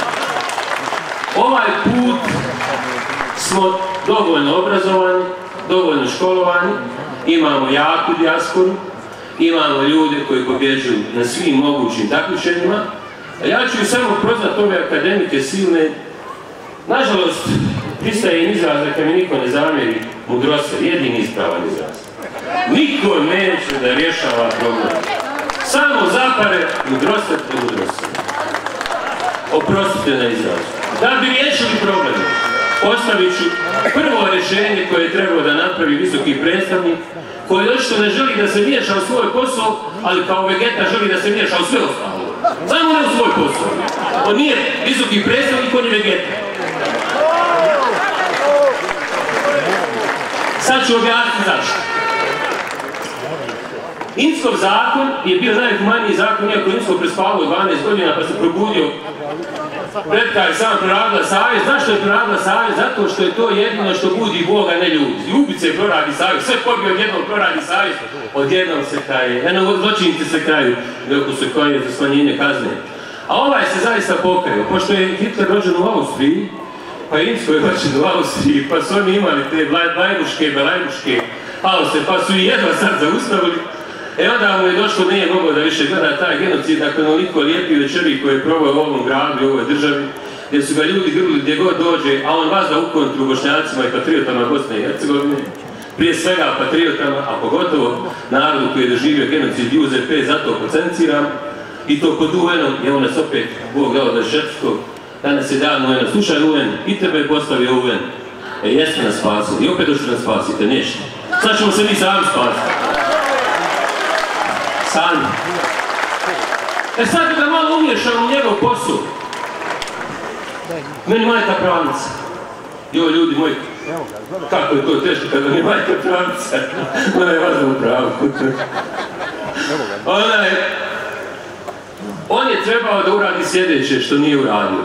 Ovaj put smo dovoljno obrazovani, dovoljno školovani, imamo jaku dijasporu, imamo ljude koji pobjeđuju na svim mogućim takmičenjima, a ja ću samo prozvati ove akademike silne. Nažalost, pristaje im izraz da mi niko ne zamjeri mudroser, jedini ispravan izraz. Niko neće da rješava problem. Samo zapare mudroser te mudroser. Oprostite na izrazu. Da bi riješili problem, postavit ću prvo rješenje koje je trebao da napravi visoki predstavnik, koji očito ne želi da se miješa u svoj posao, ali kao vegeta želi da se miješa u sve ostalo. Samo ne u svoj posao. On nije visoki predstavnik, on je vegeta. Sad ću objasniti zašto. Inskov zakon je bio najhumaniji zakon, iako Inskov prespavao 12 godina pa se probudio pred kaj sam proradila savjest. Zašto je proradila savjest? Zato što je to jedino što budi Boga, ne ljudi. Ljubice proradi savjest, sve pobije odjednom proradi savjest, odjednom se kraje. Eno, zločinici se kraju, dok se koje za smanjenje kazne. A ovaj se zaista pokajao, pošto je Hitler rođen u Austriji, pa Insko je rođen u Austriji, pa su oni imali te blajbuške, belajbuške halose, pa su i jedva sad zaustavili. Onda mu je došlo, nije mogao da više gleda taj genocid nakon onoliko lijepi večeri koje je probao u ovom gradu i u ovoj državi, gdje su ga ljudi grlili gdje god dođe, a on vazda u kontru Bošnjacima i patriotama Bosne i Hercegovine, prije svega patriotama, a pogotovo narodu koji je doživio genocid i UZP, zato potenciram, i to pod UN-om, je on nas opet Bog dao da je šetskog, danas je dan UN-a, slušaj UN, i tebe je postavio UN, jeste nas spasili, i opet došli nas spasite, nešto. Sad ćemo se mi sami spasiti. Sami. Sad da malo umješam u njegov posao. Meni majka pravnica. Joj, ljudi moji, kako je to teško kada mi majka pravnica. Ona je vazda u pravu. On je trebao da uradi sljedeće što nije uradio.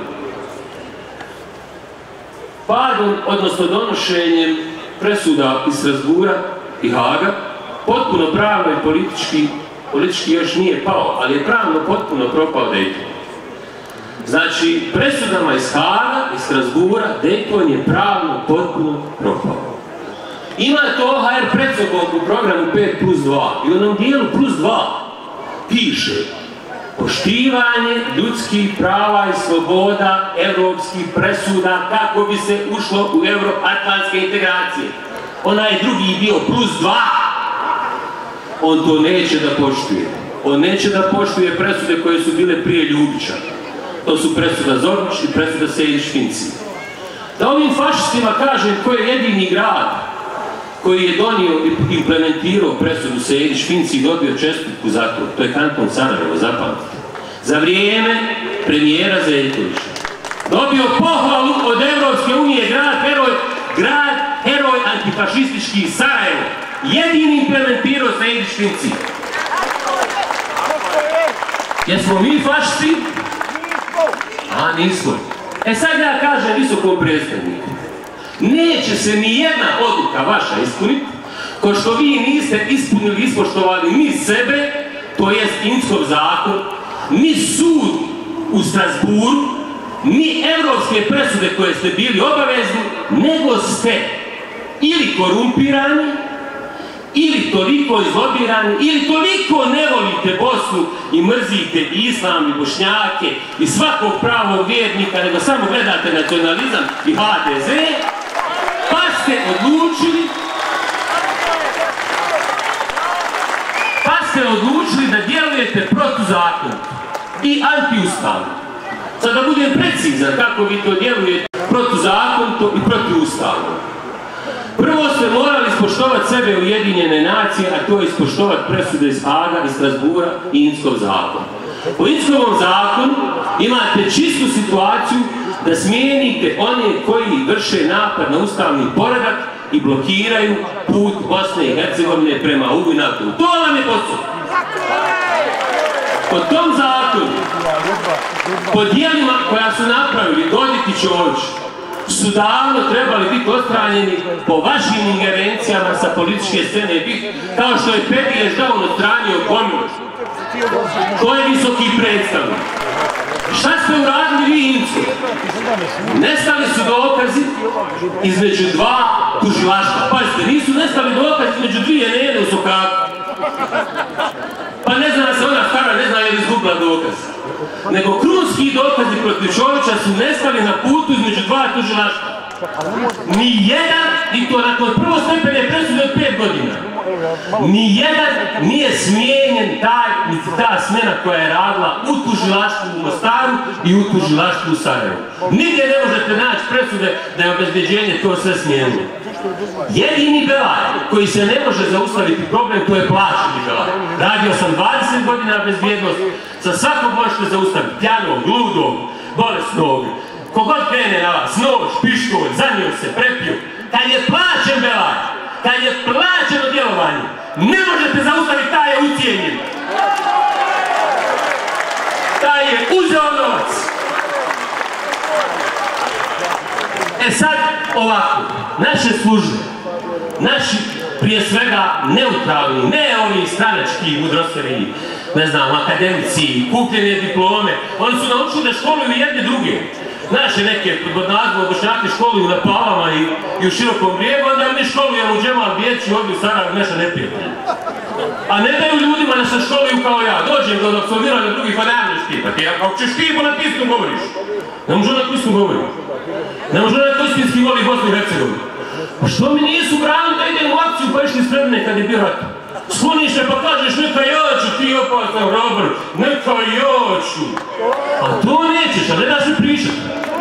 Padom, odnosno donošenjem presuda iz Strasbura i Haga, potpuno pravno i politički još nije pao, ali je pravno potpuno propao Dayton. Znači, presudama iz Haga, iz Strasbura, Dayton je pravno potpuno propao. Ima to OHR pred sobom u programu 5+2 i u onom dijelu +2 piše poštivanje ljudskih prava i sloboda evropskih presuda kako bi se ušlo u euroatlantske integracije. Onaj drugi bio +2. On to neće da poštuje. On neće da poštuje presude koje su bile prije Ljubića. To su presuda Zornić i presuda Sejdić-Finci. Da ovim fašistima kažem ko je jedini grad koji je donio i implementirao presudu Sejdić-Finci i dobio čestitku za to. To je kanton Sarajevo, zapamtite. Za vrijeme premijera Zeljkovića. Dobio pohvalu od Evropske unije, grad heroj antifašistički Sarajevo. Jedini implementirao Sejdić-Finci. Jesmo mi fašisti? A nismo. Sad ja kažem visokom predstavniku. Neće se ni jedna odluka vaša ispuniti, ko što vi niste ispunili, ispoštovali ni sebe, to jest Inskov zakon, ni sud u Strasburu, ni evropske presude koje ste bili obavezni, nego ste ili korumpirani, ili toliko izlobirani, ili toliko ne volite Bosnu i mrzite i islam i Bošnjake i svakog pravog vjernika, nego samo gledate nacionalizam i HDZ, pa ste odlučili da djelujete protuzakonito i antiustavno. Sad da budem precizan kako vi to djelujete protuzakonito i protiustavno. Prvo ste morali ispoštovati sebe Ujedinjene nacije, a to je ispoštovati presude iz Haga, iz Strasbura i Inskov zakon. Po Inskovom zakonu imate čistu situaciju da smijenite one koji vrše napad na ustavni poredak i blokiraju put Bosne i Hercegovine prema Ugu i NATO. To vam je posao. Po tom zakonu, po dijelima koja su napravili Dodik i Čović, su davno trebali biti odstranjeni po vašim ingerencijama sa političke scene, kao što je Petilje Ždavon odstranio Gomilu. To je visoki predstavnik. Šta ste uradili vi, Incu? Nestali su dokazi između dva tužilaštva. Pazite, nisu nestali dokazi između dvije nene u Sokaku. Pa ne zna se ona stara, ne zna je li izgubila dokaz. Nego krunski dokazi protiv Čovića su nestali na putu između dva tužilaštva. Nijedan, i to nakon prvostepene presude od 5 godina, nijedan nije smijenjen ta smjena koja je radila u tužilaštvu u Mostaru i u tužilaštvu u Sarajevu. Nigdje ne možete naći presude da je obezbeđenje to sve smijenilo. Jedini belaj koji se ne može zaustaviti problem, to je plaćeni belaj. Radio sam 20 godina bezbjednost, sa svakog možete zaustaviti, pjanog, gludog, bolesnog, kogod krene na vas, nož, pištolj, zanio se, prepiju. Kad je plaćen belaj, kad je plaćeno djelovanje, ne možete zaustaviti, taj je ucijenjen. Taj je uzeo novac. Sad ovako, naše službe, naši prije svega neutralni, ne ovi stranački mudrosteri, ne znam, akademici, kupljene diplome, oni su naučili da školuju jedne druge. Naše neke pod nazvom Bošnjaki školuju na Plavama i u Širokom Brijegu, onda mi školujemo u Džemal Bijeci ovdje u Sarajevu naša neprijatelja. A ne daju ljudima da se školuju kao ja. Dođem do apsolviranja drugih, pa nemoj štipati. Ako ćeš ti, na tisku govoriš. Ne može na tisku govoriš. Ne može na tiskinski voli Bosnu i Hercegovinu. Pa što mi nisu branili da idem u akciju pa išli spremne kad je bio rat? Skloniš se pa kažeš neka ja ću, ti opasan Robert, neka ja ću. A to nećeš, a ne daš mi pričati.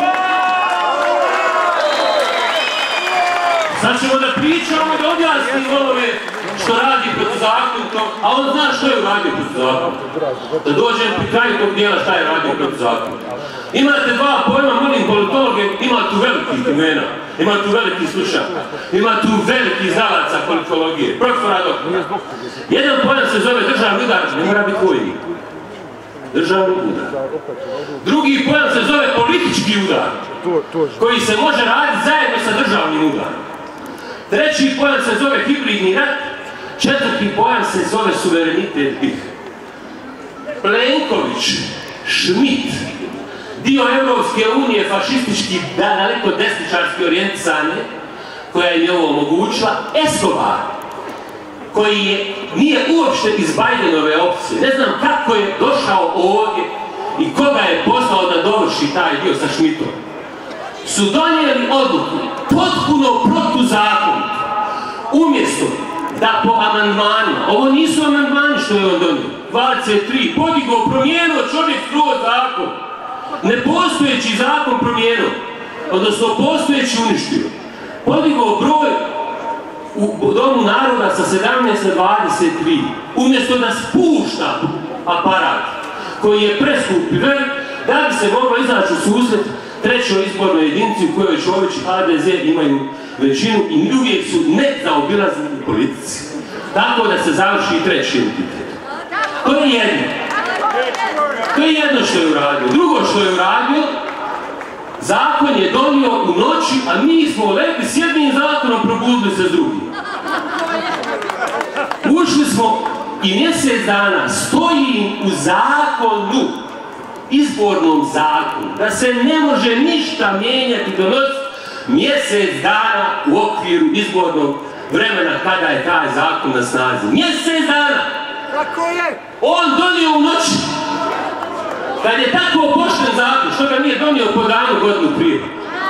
Sad ćemo da pričamo i da objasnimo onome što radi protuzakonito, a on zna što je uradio protuzakonito. Da dođem pri kraju tog dijela šta je radio protuzakonito. Imate dva pojma, molim politologe, ima tu velikih imena, ima tu velikih slušaka, ima tu velikih znalaca politologije, profesora doktora. Jedan pojam se zove državni udar, ne mora biti vojnik. Državni udar. Drugi pojam se zove politički udar, koji se može raditi zajedno sa državnim udarom. Treći pojam se zove hibridni rat, četvrti pojam se zove suverenitet BiH. Plenković, Schmidt, dio Evropske unije fašistički, daleko desničarski orijentisane, koja je ovo omogućila, Escobar, koji nije uopšte iz Bajdenove opcije, ne znam kako je došao ovdje i koga je poslao da dovrši taj dio sa Schmidtom, su donijeli odluku potpuno protuzakonito. Umjesto da po amandmanima, ovo nisu amandmani što je on donio, 23, podigao, promijenio čovjek skroz zakon, nepostojeći zakon promijenio, odnosno postojeći uništio, podigao broj u Domu naroda sa 17 na 23, umjesto da spušta aparat koji je preskup i velik, da bi se moglo izaći u susret trećoj izbornoj jedinici u kojoj Čović i HDZ imaju većinu i uvijek su nezaobilazni u politici. Tako da se završi i treći entitet. To je jedno. To je jedno što je uradio. Drugo što je uradio, zakon je donio u noći, a mi smo rekli s jednim zakonom, probudili se s drugim. Ušli smo i mjesec dana stoji u zakonu, izbornom zakonu, da se ne može ništa mijenjati, donositi mjesec dana u okviru izbornog vremena kada je taj zakon na snazi. Mjesec dana! On donio u noći. Kad je tako pošten zakon, što ga nije donio po danu godinu prije.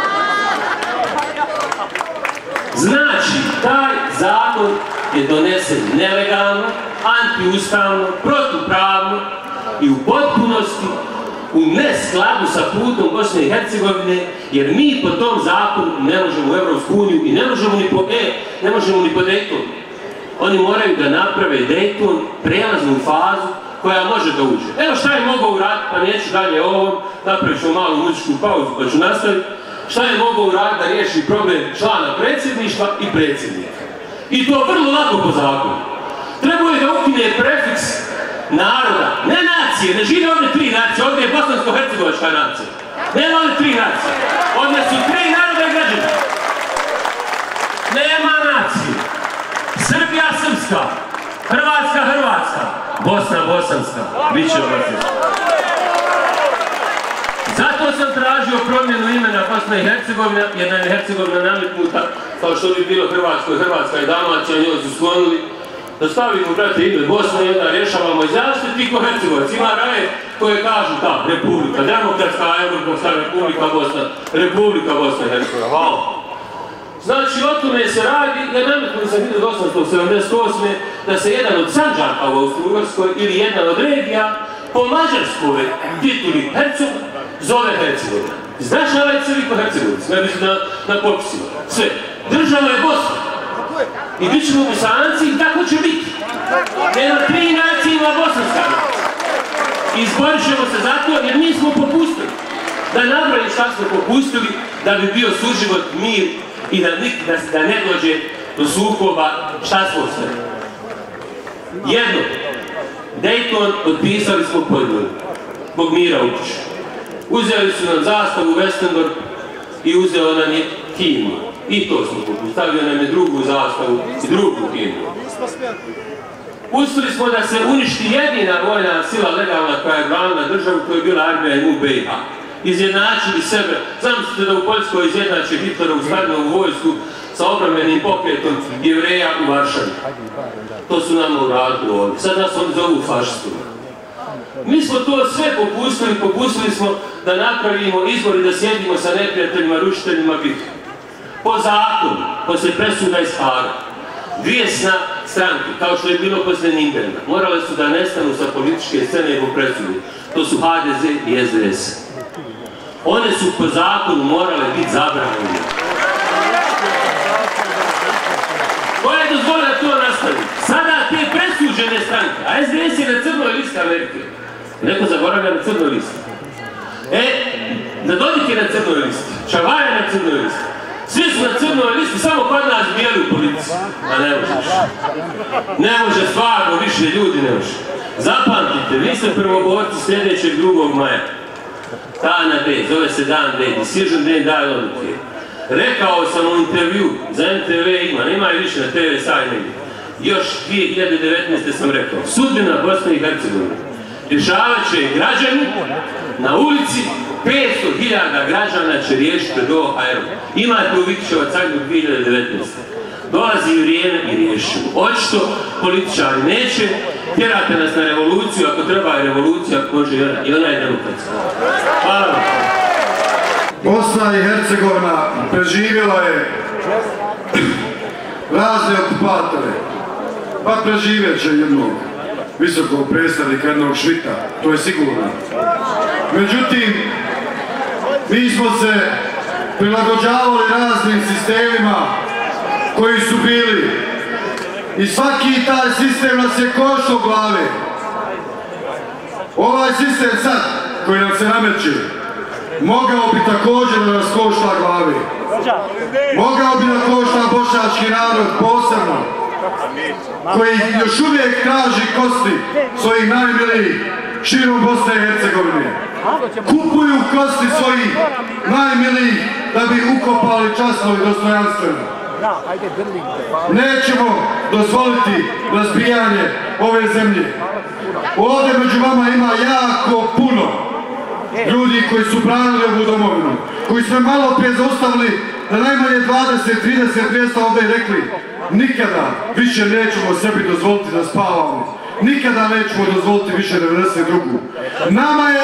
Znači, taj zakon je donesen nelegalno, antiustavno, protupravno i u potpunosti u neskladu sa putom Bosne i Hercegovine, jer mi po tom zakonu ne možemo u Evropsku uniju i ne možemo ni po Daytonu. Oni moraju da naprave Dayton, prijelaznu fazu koja može da uđe. Evo šta je mogao uraditi, pa neću dalje ovom, napravit ću malu muzičku pauzu pa ću nastaviti. Šta je mogao uraditi da riješi problem člana predsjedništva i predsjednika? I to vrlo lako po zakonu. Trebao je da ukine prefiks naroda, ne nacije, ne žive ovdje 3 nacije, ovdje je bosansko-hercegovačka nacija. Nema ovdje 3 nacije, ovdje su 3 naroda i građana. Nema nacije. Srbija srpska, Hrvatska hrvatska, Bosna bosanska, bit će bosanska. Zato sam tražio promjenu imena Bosna i Hercegovina, jer nam je Hercegovina nametnuta, kao što bi bilo Hrvatsko, Hrvatska i Dalmacija, njoj su sklonili. Da stavimo, brate, ime Bosna i onda rješavamo i zaštiti ko Hercegovac. Ima raje koje kažu ta, Republika, Demokratska, Evropska, Republika Bosna i Hercegovina. Hvala. Znači, o tome se radi, ja nametnuo sam 1878. da se jedan od Sandžaka u Austro-Ugarskoj ili jedan od regija po mađarskoj tituli Herceg zove Hercegovina. Znaš ovaj crvi po Hercegovici, ne mislim na popisima. Sve. Država je Bosna. I bit ćemo Bosanci i tako će biti. Nema 3 nacije ima bosanska. Izborit ćemo se za to jer mi smo popustili. Da nabrojim šta smo popustili da bi bio suživot, mir i da ne dođe do sukoba šta smo sve. Jedno, Dayton potpisali smo podjelu zbog mira Učića. Uzeli su nam zastavu Westendorf i uzeo nam je himnu. I to smo popustili. Stavio nam je drugu zastavu i drugu himnu. Pustili smo da se uništi jedina vojna sila legalna koja je branila državu, to je bila armija i MUBH. Izjednačili sebe. Zamislite da u Poljskoj izjednače Hitlerovu Stalinovu vojsku sa obrambenim pokretom Jevreja u Varšavi. To su nam uradili ovdje. Sad nas oni zovu fašistom. Mi smo to sve popustili smo da napravimo izbor i da sjedimo sa neprijateljima, rušiteljima bitke. Po zakonu, posle presuda iz Haga, 2 stranke, kao što je bilo posle Nürnberga, morale su da nestanu sa političke scene i po presudi. To su HDZ i SDS. One su po zakonu morale biti zabranjene. Ko je dozvolio da to nastavi? Sada te presuđene stranke, a SDS je na crnoj listi Amerike. Neko zaboravlja na crnoj listi. Dodik je na crnoj listi, Čavaj je na crnoj listi. Svi su na crnoj listi, samo kod nas bijeli u politici. A ne možeš. Ne može stvarno, više ljudi ne može. Zapamtite, vi ste prvoborci sljedećeg 2. maja. Dana D, zove se Dan D, Decision Day Dialogue. Rekao sam u intervju, za NTV nema je više na TV saj negdje. Još 2019. sam rekao, sudbina Bosne i Hercegovine rješavat će građani na ulici, 500.000 građana će riješiti pred OHR-om. Imate u Vikićeva cajnu 2019. dolazi vrijeme i riješimo. Očito političari neće, tjerate nas na revoluciju, ako treba je revolucija, ako može i ona je demokratska. Hvala vam. Bosna i Hercegovina preživjela je razne okupatore, pa preživjet će jednog visokog predstavnika, jednog Švita, to je sigurno. Međutim, mi smo se prilagođavali raznim sistemima koji su bili i svaki taj sistem nas je koštao glave. Ovaj sistem sad koji nam se nameće mogao bi također da nas košta glave. Mogao bi da košta bošnjački narod posebno, koji još uvijek traži kosti svojih najmilijih širom Bosne i Hercegovine. Kupuju kosti svojih najmilijih da bi ukopali časno i dostojanstveno. Nećemo dozvoliti razbijanje ove zemlje. Ovdje među vama ima jako puno ljudi koji su branili ovu domovinu, koji su malo prije zaustavili da najmanje 20-30 mjesta ovdje i rekli nikada više nećemo sebi dozvoliti da spavamo, nikada nećemo dozvoliti više 92. Nama je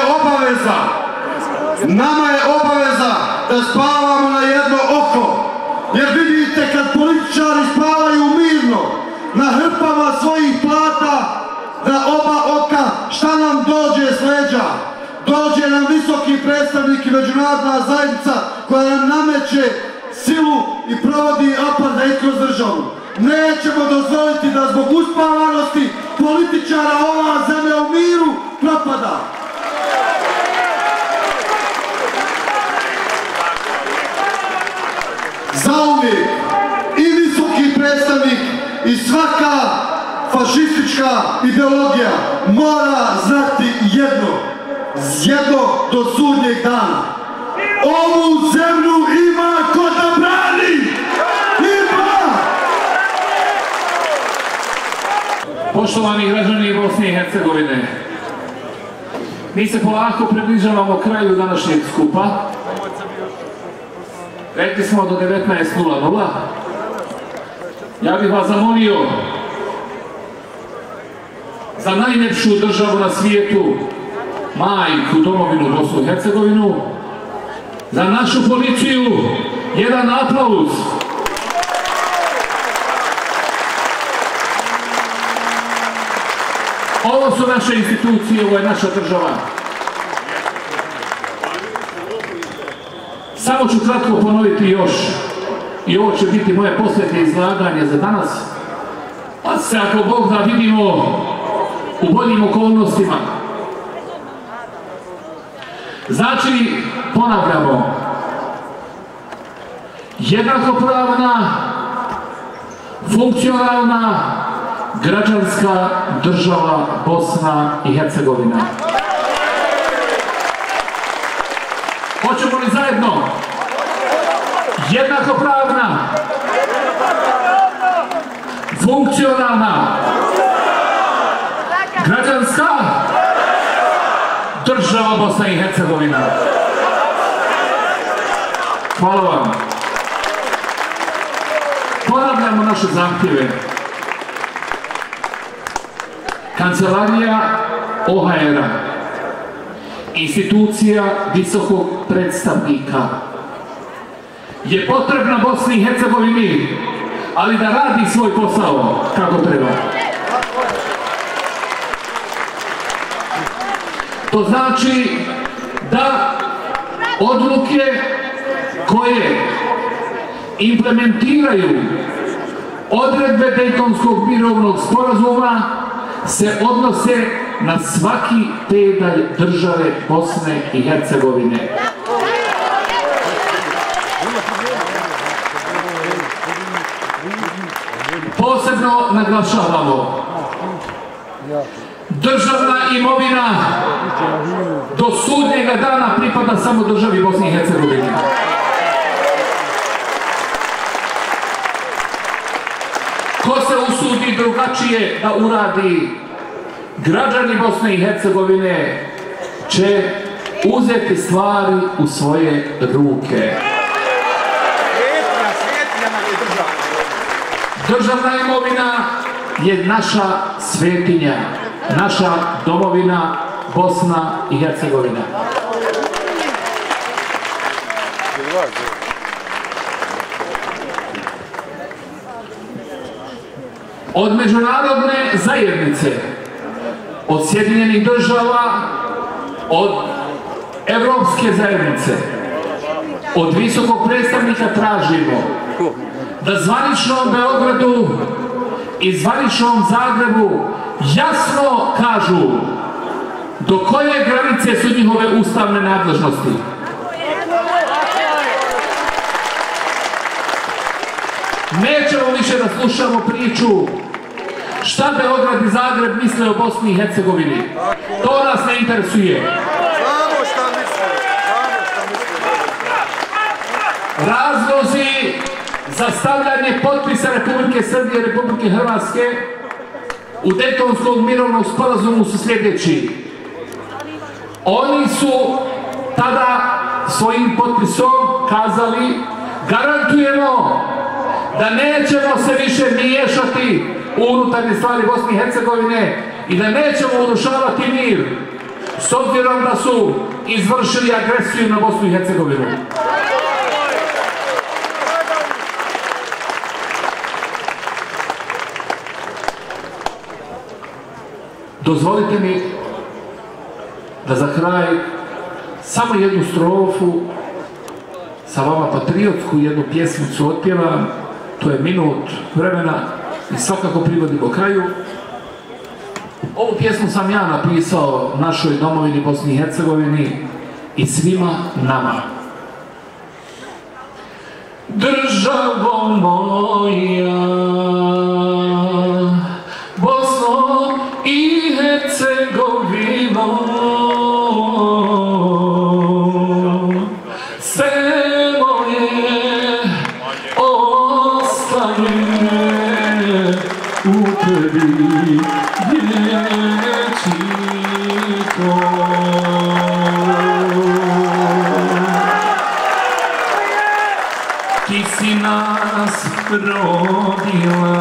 obaveza da spavamo na jedno oko, jer vidite kad političari spavaju mirno na hrpama svojih plata na oba oka, šta nam dođe s leđa? Dođe nam visoki predstavnik i međunarodna zajednica koja nam nameće silu i provodi apartheid kroz državu. Nećemo dozvoliti da zbog uspavanosti političara ova zemlja u miru propada. Zauvijek i visoki predstavnik i svaka fašistička ideologija mora znati jedno do sudnjeg dana. Ovu zemlju ima ko da brani! Ima! Poštovani građani Bosne i Hercegovine, mi se polako približavamo kraju današnjeg skupa. Rekli smo do 19:00. Ja bih vas zamolio za najljepšu državu na svijetu, majku domovinu Bosnu i Hercegovinu, za našu policiju, jedan aplauz. Ovo su naše institucije, ovo je naša država. Samo ću kratko ponoviti još, i ovo će biti moje posljednje izlaganje za danas, pa se ako Bog da vidimo u boljim okolnostima. Znači, ponavljamo, jednakopravna, funkcionalna, građanska država Bosna i Hercegovina. Hoćemo li zajedno? Jednakopravna, funkcionalna, građanska država Bosna i Hercegovina. Hvala vam. Ponavljamo naše zahtjeve. Kancelarija OHR-a, institucija visokog predstavnika, je potrebna Bosni i Hercegovini, ali da radi svoj posao kako treba. To znači da odluke koje implementiraju odredbe Dejtonskog mirovnog sporazuma se odnose na svaki pedalj države Bosne i Hercegovine. Posebno naglašavamo, državna imovina do sudnjega dana pripada samo državi Bosne i Hercegovine. Ko se usudi drugačije da uradi, građani Bosne i Hercegovine će uzeti stvari u svoje ruke. Državna imovina je naša svetinja, naša domovina Bosna i Hercegovina. Od međunarodne zajednice, od Sjedinjenih država, od Evropske zajednice, od visokog predstavnika tražimo da zvaničnom Beogradu i zvaničnom Zagrebu jasno kažu do koje granice su njihove ustavne nadležnosti. Nećemo više da slušamo priču šta Beograd i Zagreb misle o Bosni i Hercegovini. To nas ne interesuje. Razlozi za stavljanje potpisa Republike Srbije i Republike Hrvatske u Dejtonskog mirovnog sporazumu su sljedeći. Oni su tada svojim potpisom kazali: garantujemo da nećemo se više miješati u unutarnje stvari Bosne i Hercegovine i da nećemo urušavati mir, s obzirom da su izvršili agresiju na Bosnu i Hercegovinu. Dozvolite mi da za kraj samo jednu strofu sa vama patriotsku jednu pjesmicu otpjevam. To je minut vremena i svakako privodimo kraju. Ovu pjesmu sam ja napisao našoj domovini Bosni i Hercegovini i svima nama. Državo moja, Bosno i Hercegovino, sve moje ostaje u tebi vječito. Ti si nas rodila,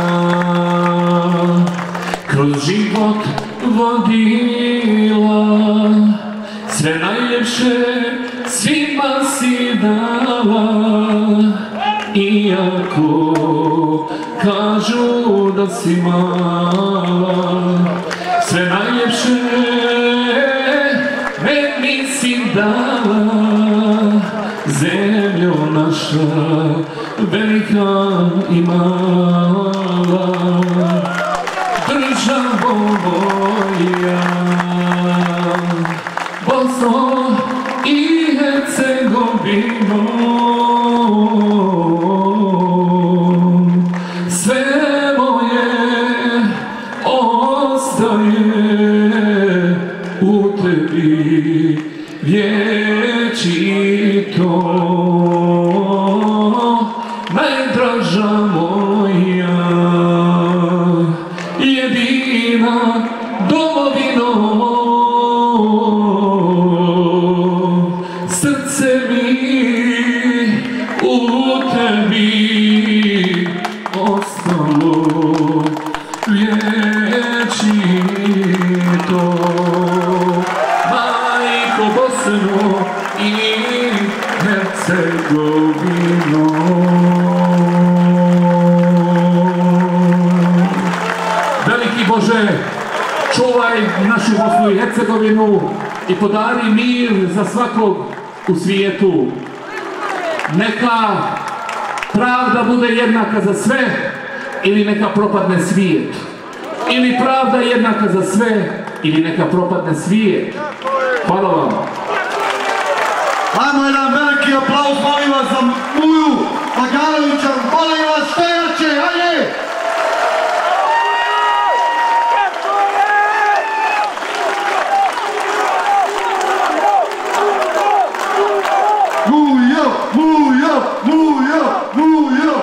kroz život vodila, sve najljepše svima si dala, iako kažu da si mala, sve najljepše meni si dala, zemljo naša velika i mala. Državo moja, Bosno i Hercegovino, sve moje ostaje u tebi vječito. Najdraža moja, jedina domovino, srce mi u tebi ostalo vječito. Majko Bosno i Hercegovino, veliki Bože, čuvaj našu Bosnu i Hercegovinu i podari mir za svakog u svijetu. Neka pravda bude jednaka za sve ili neka propadne svijet. Ili pravda jednaka za sve ili neka propadne svijet. Hvala vam. Ajmo jedan veliki aplauz, molim vas, za Muju Maganovića, molim vas, što jače, hajde! Mujo, Mujo, Mujo, Mujo!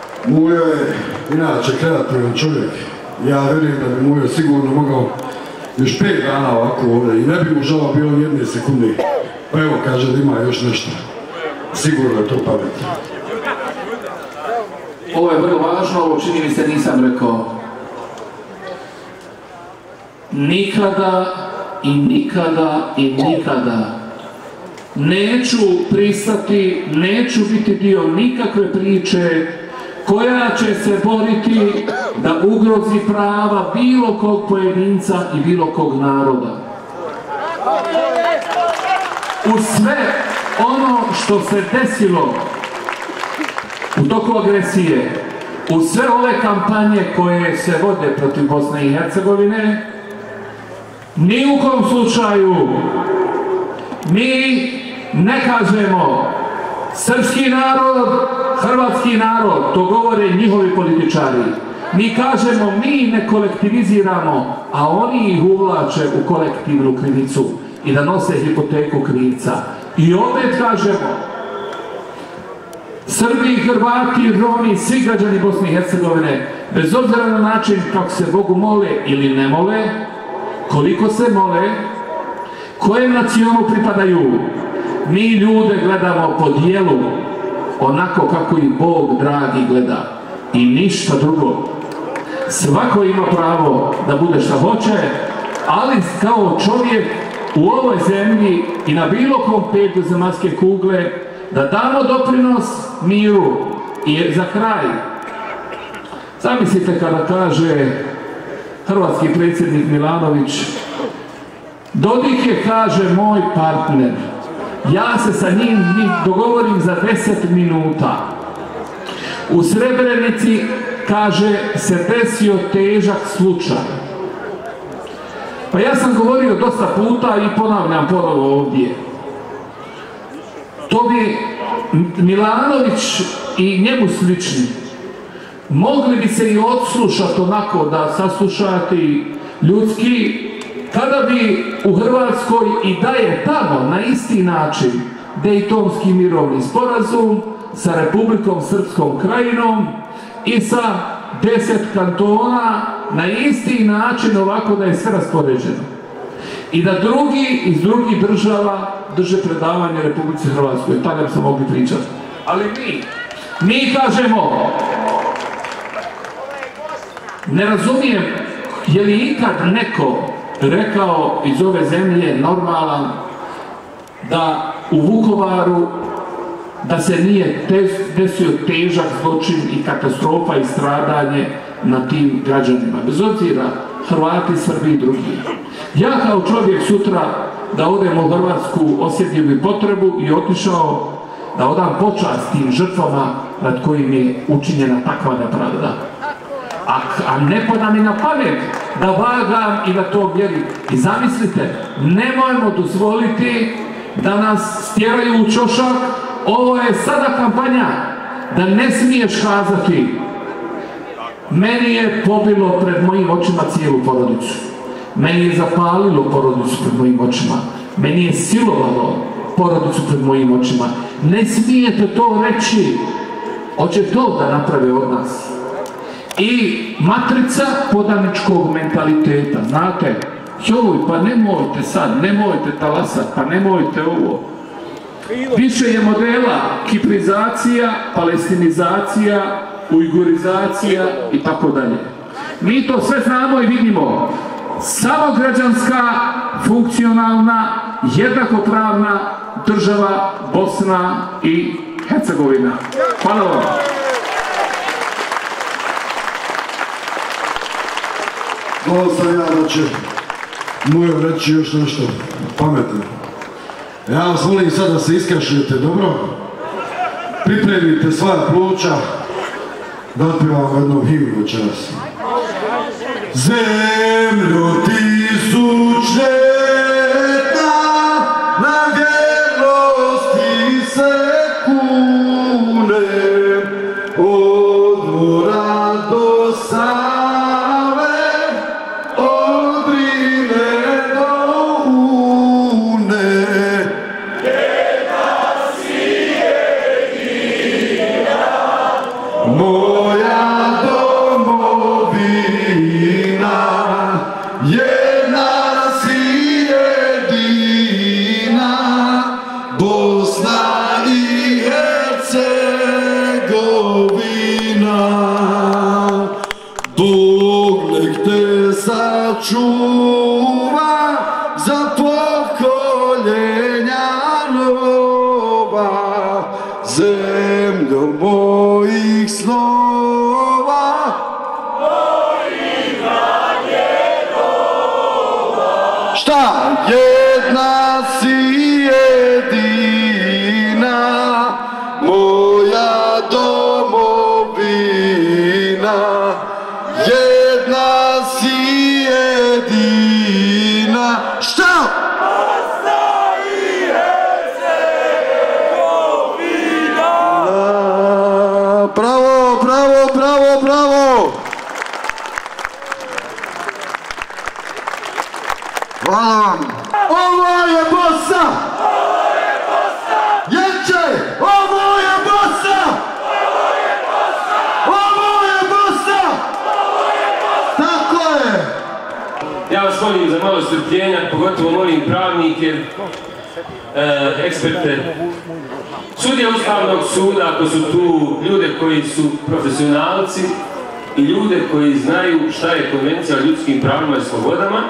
Mujo je inače kreativan čovjek. Ja vjerujem da bi Mujo sigurno mogao još 5 dana ovako ovdje i ne bi mu žao bilo jedne sekunde. Pa evo, kaže da ima još nešto. Sigurno je to pametno. Ovo je vrlo važno, ovo čini mi se nisam rekao. Nikada i nikada i nikada neću pristati, neću biti dio nikakve priče koja će se boriti da ugrozi prava bilo kog pojedinca i bilo kog naroda. U sve ono što se desilo u toku agresije, u sve ove kampanje koje se vode protiv Bosne i Hercegovine, ni u kom slučaju mi ne kažemo srpski narod, hrvatski narod, to govore njihovi političari. Mi kažemo, mi ne kolektiviziramo, a oni ih uvlače u kolektivnu krivicu i da nose hipoteku krivca. I opet kažemo, Srbi, Hrvati, Romi, svi građani Bosne i Hercegovine, bez obzira na način kako se Bogu mole ili ne mole, koliko se mole, kojem nacijonu pripadaju, mi ljude gledamo po dijelu, onako kako i Bog dragi gleda. I ništa drugo. Svako ima pravo da bude šta hoće, ali kao čovjek u ovoj zemlji i na bilo kom petu zemaljske kugle da damo doprinos miru. I za kraj, zamislite kada kaže hrvatski predsjednik Milanović, Dodik je, kaže, moj partner. Ja se sa njim dogovorim za 10 minuta. U Srebrenici, kaže, se desio težak slučaj. Pa ja sam govorio dosta puta i ponavljam ponovo ovdje. To bi Milanović i njemu slični mogli bi se i odslušati onako da saslušati ljudski, kada bi u Hrvatskoj i da je tamo na isti način Dejtonski mirovni sporazum sa Republikom Srpskom krajinom i sa 10 kantona na isti način ovako da je sve raspoređeno. I da drugi iz drugih država drže predavanje Republici Hrvatskoj. Tada bi se mogli pričati. Ali mi kažemo, ne razumijem je li ikad neko rekao iz ove zemlje normalan da u Vukovaru da se nije desio težak zločin i katastrofa i stradanje na tim građanima, bez obzira Hrvati, Srbi i drugi. Ja kao čovjek sutra da odem u Hrvatsku osjetio bi potrebu i otišao da odam počast tim žrtvama nad kojim je učinjena takva nepravda. A ne pada mi na pamet da vagam i da to vjerim. I zamislite, nemojmo dozvoliti da nas stjeraju u ćošak. Ovo je sada kampanja da ne smiješ kazati meni je pobilo pred mojim očima cijelu porodicu. Meni je zapalilo porodicu pred mojim očima. Meni je silovalo porodicu pred mojim očima. Ne smijete to reći. Hoće to da naprave od nas. I matrica podaničkog mentaliteta. Znate, joj, pa nemojte sad, nemojte talasat, pa nemojte ovo. Više je modela kiprizacija, palestinizacija, ujgurizacija i tako dalje. Mi to sve znamo i vidimo. Samo građanska, funkcionalna, jednakopravna država Bosna i Hercegovina. Hvala vam. Hvala sam ja da će moju reći još nešto pametno. Ja vas molim sad da se iskašljete dobro. Pripremite sva pluća da otpivamo jednom himnu večeras. Zemlju tisućljetna, na vjernosti se kune, od mora do Save, od Drine do Une. Jedna si jedina, moja domovina, jedna snova, zemljo mojih snova. Šta? Jedna si jedina, moja domovina. Jedna si jedina. Šta? Bosna i Hercegovina. Bravo, bravo, bravo, bravo. Hvala vam. Ovo je Bosna! Ovo je Bosna! Ječe! Ovo je Bosna! Ovo je Bosna! Ovo je Bosna! Ovo je Bosna! Tako je! Ja vas molim za malo strpljenja, pogotovo molim pravnike, eksperte, sudije Ustavnog suda, ako su tu ljude koji su profesionalci i ljude koji znaju šta je Konvencija o ljudskim pravima i slobodama.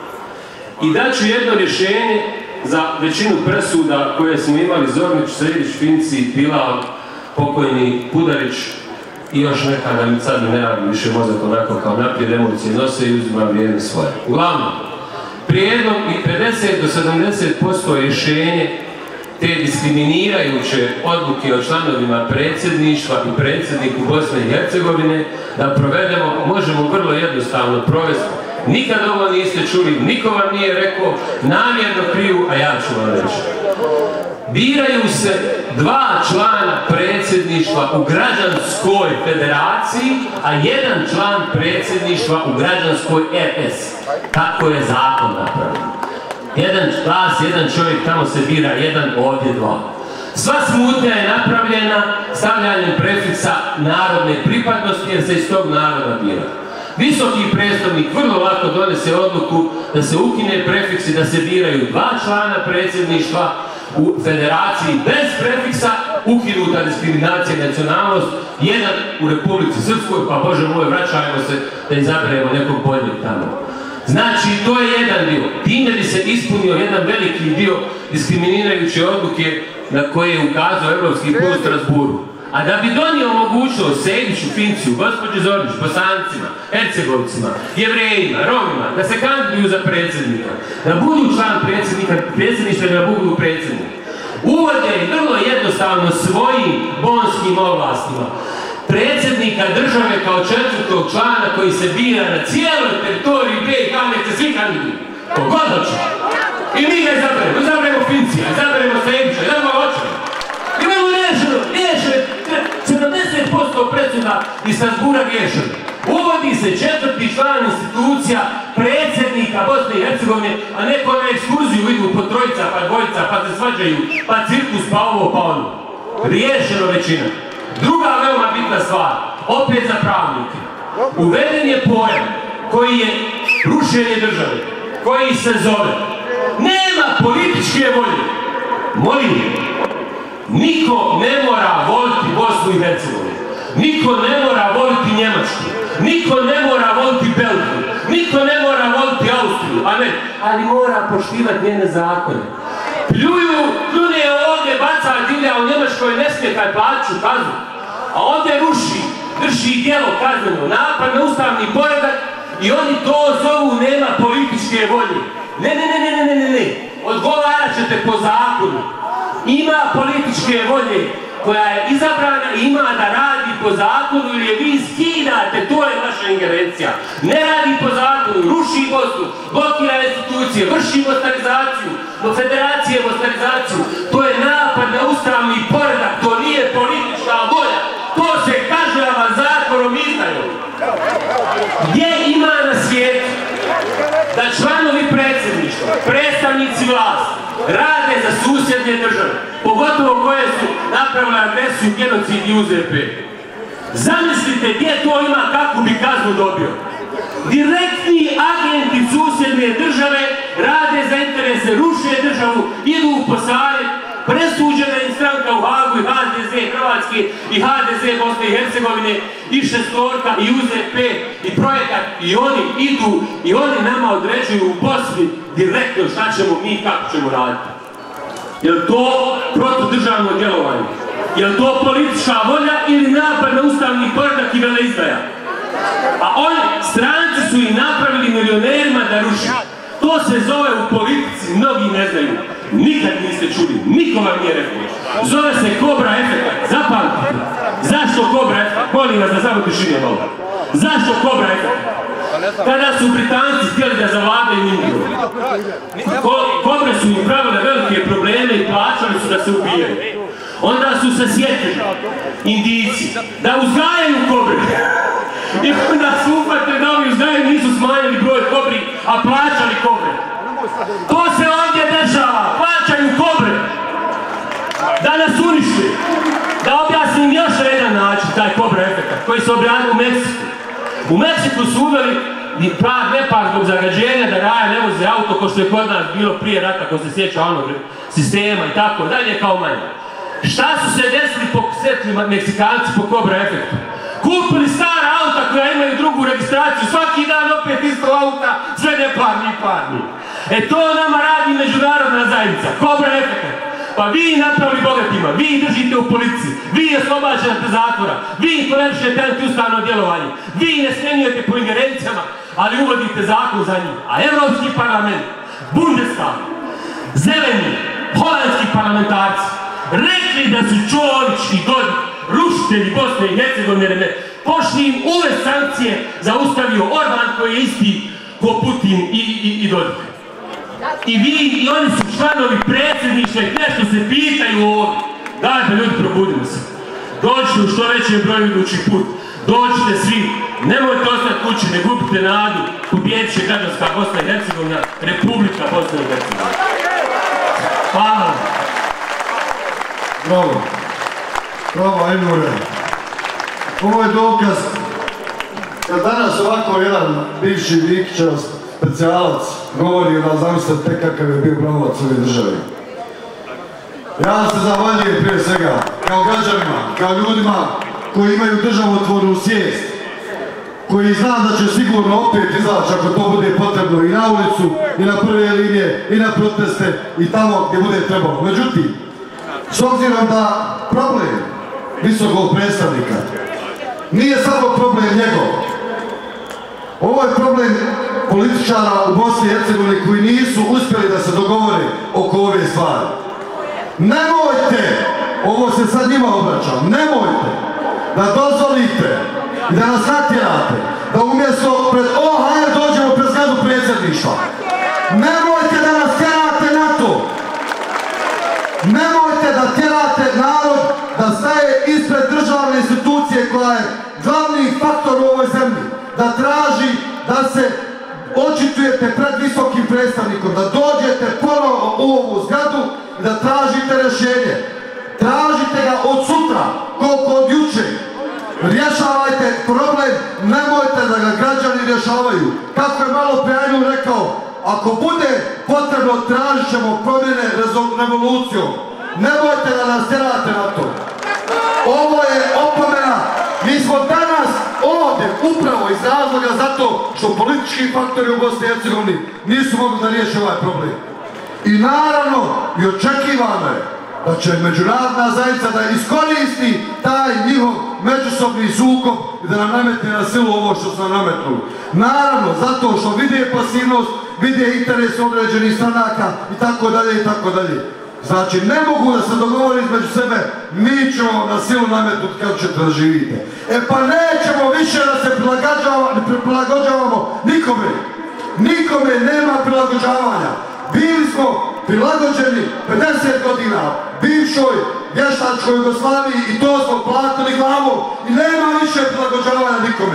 I daću jedno rješenje za većinu presuda koje smo imali: Zornić, Sredić, Finci, Pilal, pokojni Pudarić i još neka, da mi sad ne radim više mozak onako kao naprijed, emocije nose i uzima vrijeme svoje. Uglavnom, prijedlog i 50 do 70% rješenje te diskriminirajuće odluke o članovima predsjedništva i predsjedniku Bosne i Hercegovine da provedemo, možemo vrlo jednostavno provesti. Nikad ovo niste čuli, niko vam nije rekao, namjerno kriju, a ja ću vam reći. Biraju se 2 člana predsjedništva u građanskoj federaciji, a 1 član predsjedništva u građanskoj RS. Tako je zakon napravljen. 1 glas, 1 čovjek, tamo se bira 1, ovdje 2. Sva smutnja je napravljena stavljanjem prefiksa narodne pripadnosti, jer se iz tog naroda bira. Visoki predstavnik vrlo lako donese odluku da se ukine prefiks i da se biraju 2 člana predsjedništva u federaciji bez prefiksa, ukinuta diskriminacija i nacionalnost, 1 u Republici Srpskoj, pa Bože moj, vraćajmo se da izaberemo nekog boljeg tamo. Znači, to je jedan dio. Time bi se ispunio jedan veliki dio diskriminirajuće odluke na koje je ukazao Evropski sud u Strasburu. A da bi donio mogućnost Sejdiću, Finciju, gospođi Zornić, Bosancima, Hercegovcima, Jevrejima, Romima, da se kandiduju za predsjednika, da budu član predsjedništva i da budu predsjednik, uvode vrlo jednostavno svojim bonskim ovlastima predsjednika države kao 4. člana koji se bira na cijeloj teritoriji BiH, nek se svi kandiduju. Kogod hoće. I mi ga izaberemo Fincija, izaberemo Sejdića, izaberemo Očeva. Imamo riješeno 70% presuda iz Strasbura riješeno. Uvodi se 4. član institucija predsjednika Bosne i Hercegovine, a neko na ekskurziju idu po 3, pa 2, pa se svađaju, pa cirkus, pa ovo, pa ono. Riješeno većina. Druga veoma bitna stvar, opet za pravnike. Uveden je pojam koji je rušenje države, koji se zove nema političke volje. Molim, niko ne mora voliti Bosnu i Hercegovinu, niko ne mora voliti Njemačku, niko ne mora voliti Belgiju, niko ne mora voliti Austriju, ali mora poštivati njene zakone. Pljune ovdje, baca divlja u Njemačkoj, ne smije kaj plaću kaznu, a ovdje drži djelo kazneno, napad na ustavni poredak i oni to zovu nema političke volje. Ne, odgovarat ćete po zakonu. Ima političke volje koja je izabrana i ima da radi po zakonu ili je vi skidate, to je vaša ingerencija. Ne radi po zakonu, ruši Bosnu, blokira institucije, vrši mostarizaciju, federacije mostarizaciju. To je napad na ustavni poredak, to nije politička volja. To se kažnjava zakonom izdajom. Gdje ima na svijetu da članovi predsjedništva, predstavnici vlasti, rade za susjedne države, pogotovo koje su napravile agresiju, genocid i UZP. Zamislite gdje to ima, kakvu bi kaznu dobio. Direktni agenti susjedne države rade za interese, ruše državu, idu u posavjet, presuđena je stranka u Hagu i HDZ Hrvatske i HDZ Bosne i Hercegovine i Šestorka i UZP i projekat i oni idu i oni nama određuju u Bosni direktno šta ćemo mi, kako ćemo raditi. Je li to protudržavno djelovanje? Je li to politička volja ili napad na ustavni poredak i veleizdaja? A oni, stranci su ih napravili milionerima da ruši. To se zove u politici, mnogi ne znaju. Nikad niste čuli, niko vam nije rekao. Zove se Kobra efekt, zapamtite. Zašto Kobra efekt? Molim vas da samo tišine malo. Zašto Kobra efekt? Kada su Britanci htjeli da zavladaju Indiju, kobre su im pravile velike probleme i plaćali su da se ubijaju. Onda su se sjetili Indijci da uzgajaju kobre. I onda su upatili da ovi uzgajaju, nisu smanjili broj kobri, a plaćali kobre. To se ovdje dešava, plaćaju kobre. Da nas uništi. Da objasnim još jedan način, taj Kobra efekt, koji se objavio u Meksiku. U Meksiku su uveli ne par zbog zagađenja da raja ne voze auto ko što je kod nas bilo prije rata, ko se sjeća onog sistema i tako dalje kao manje. Šta su se desili setili Meksikanci po Kobra efektu? Kupili stara auta koja imaju drugu registraciju, svaki dan opet isto auta, sve neparni i parni. E to nama radi međunarodna zajednica, Kobra efekt. Pa vi napravili bogatima, vi držite u policiji, vi oslobađate zatvora, vi tolerišete antiustavno djelovanje, vi ne smjenjujete po ingerencijama, ali uvodite zakon za njih. A Evropski parlament, Bundestag, zeleni, holandski parlamentarci, rekli da su Čović i Dodik rušitelji Bosne i Hercegovine, pošli im uvest sankcije, zaustavio Orban koji je isti ko Putin i Dodik. I vi i oni su članovi predsjedništva i nešto se pitaju ovdje. Dajte ljudi, probudimo se. Dođite u što većem broju idući put. Dođite svi. Nemojte ostati kući, ne gubite nadu. Pobjedit će građanska Bosna i Hercegovina, Republika Bosna i Hercegovina. Hvala. Bravo. Bravo, Ajnure. Ovo je dokaz kad danas ovako jedan bivši Vikićev specijalac govori da zamislite tek kakav je bio pravovac ove države. Ja se zahvaljujem prije svega kao građanima, kao ljudima koji imaju državotvornu svijest, koji zna da će sigurno opet izaći ako to bude potrebno i na ulicu, i na prve linije, i na proteste, i tamo gdje bude trebalo. Međutim, s obzirom da problem visokog predstavnika nije samo problem njegov, ovo je problem političara u Bosni i Hercegovini koji nisu uspjeli da se dogovore oko ove stvari. Nemojte, ovo se sad njima obraćam, nemojte da dozvolite i da nas natjerate da umjesto pred OHR dođemo pred zgradu predsjedništva. Nemojte da nas tjerate na to. Nemojte da tjerate narod da staje ispred državne institucije koja je glavni faktor u ovoj zemlji. Da traži da se očitujete pred visokim predstavnikom, da dođete ponovo u ovu zgradu i da tražite rješenje. Tražite ga od sutra, koliko od juče. Rješavajte problem, nemojte da ga građani rješavaju. Kako je malo prije rekao, ako bude potrebno tražit ćemo promjene revolucijom. Nemojte da nas tjerate na to. Ovo je opomena. Mi smo danas ovdje upravo iz razloga zato što politički faktori u Bosni i Hercegovini nisu mogli da riješi ovaj problem. I naravno i očekivano je da će međunarodna zajednica da iskoristi taj njihov međusobni sukob i da nam nametne na silu ovo što su nam nametnuli. Naravno, zato što vide pasivnost, vide interes određenih stranaka i tako dalje i tako dalje. Znači, ne mogu da se dogovori između sebe, mi ćemo na silu nametnuti kako ćete da živite. E pa nećemo više da se prilagođavamo nikome. Nikome nema prilagođavanja. Bili smo prilagođeni 50 godina bivšoj vještačkoj Jugoslaviji i to smo platili glavom i nema više prilagođavanja nikome.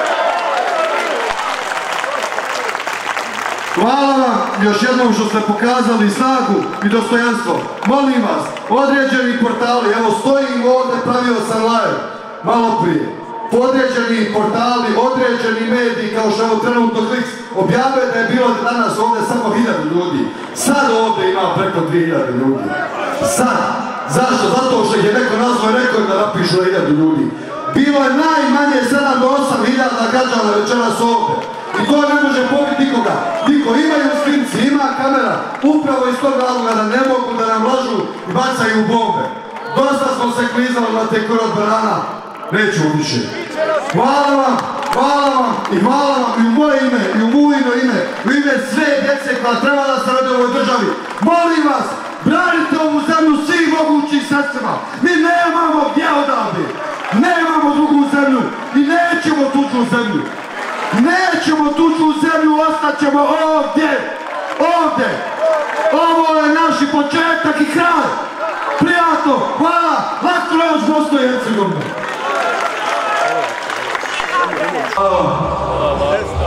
Hvala vam još jednom što ste pokazali snagu i dostojanstvo. Molim vas, određeni portali, evo stojim ovdje, pravio sam live malo prije. Određeni portali, određeni mediji kao što je trenutno Kliks objavio da je bilo danas ovdje samo 1000 ljudi. Sad ovdje ima preko 2000 ljudi. Sad. Zašto? Zato što je neko nazvao i rekao da napišu 1000 ljudi. Bilo je najmanje 7 do 8 hiljada građana večeras ovdje. I to ne može pobiti nikoga. Niko, imaju snimci, ima kamera. Upravo iz tog razloga da ne mogu da nam lažu i bacaju bombe. Dosta smo se klizali na te krod barana. Nećemo više. Hvala vam i hvala vam i u moje ime i u mujino ime, u ime sve djece koja treba da se rade u ovoj državi. Molim vas, branite ovu zemlju svih mogućih sredstvima. Mi nemamo gdje odavde. Nemamo drugu zemlju i nećemo tuđu zemlju. Nećemo tuđu zemlju, ostaćemo ovdje. Ovdje. Ovo je naš početak i kraj. Prijatno, hvala, Lasko Rož, Bosno i Hercegovina.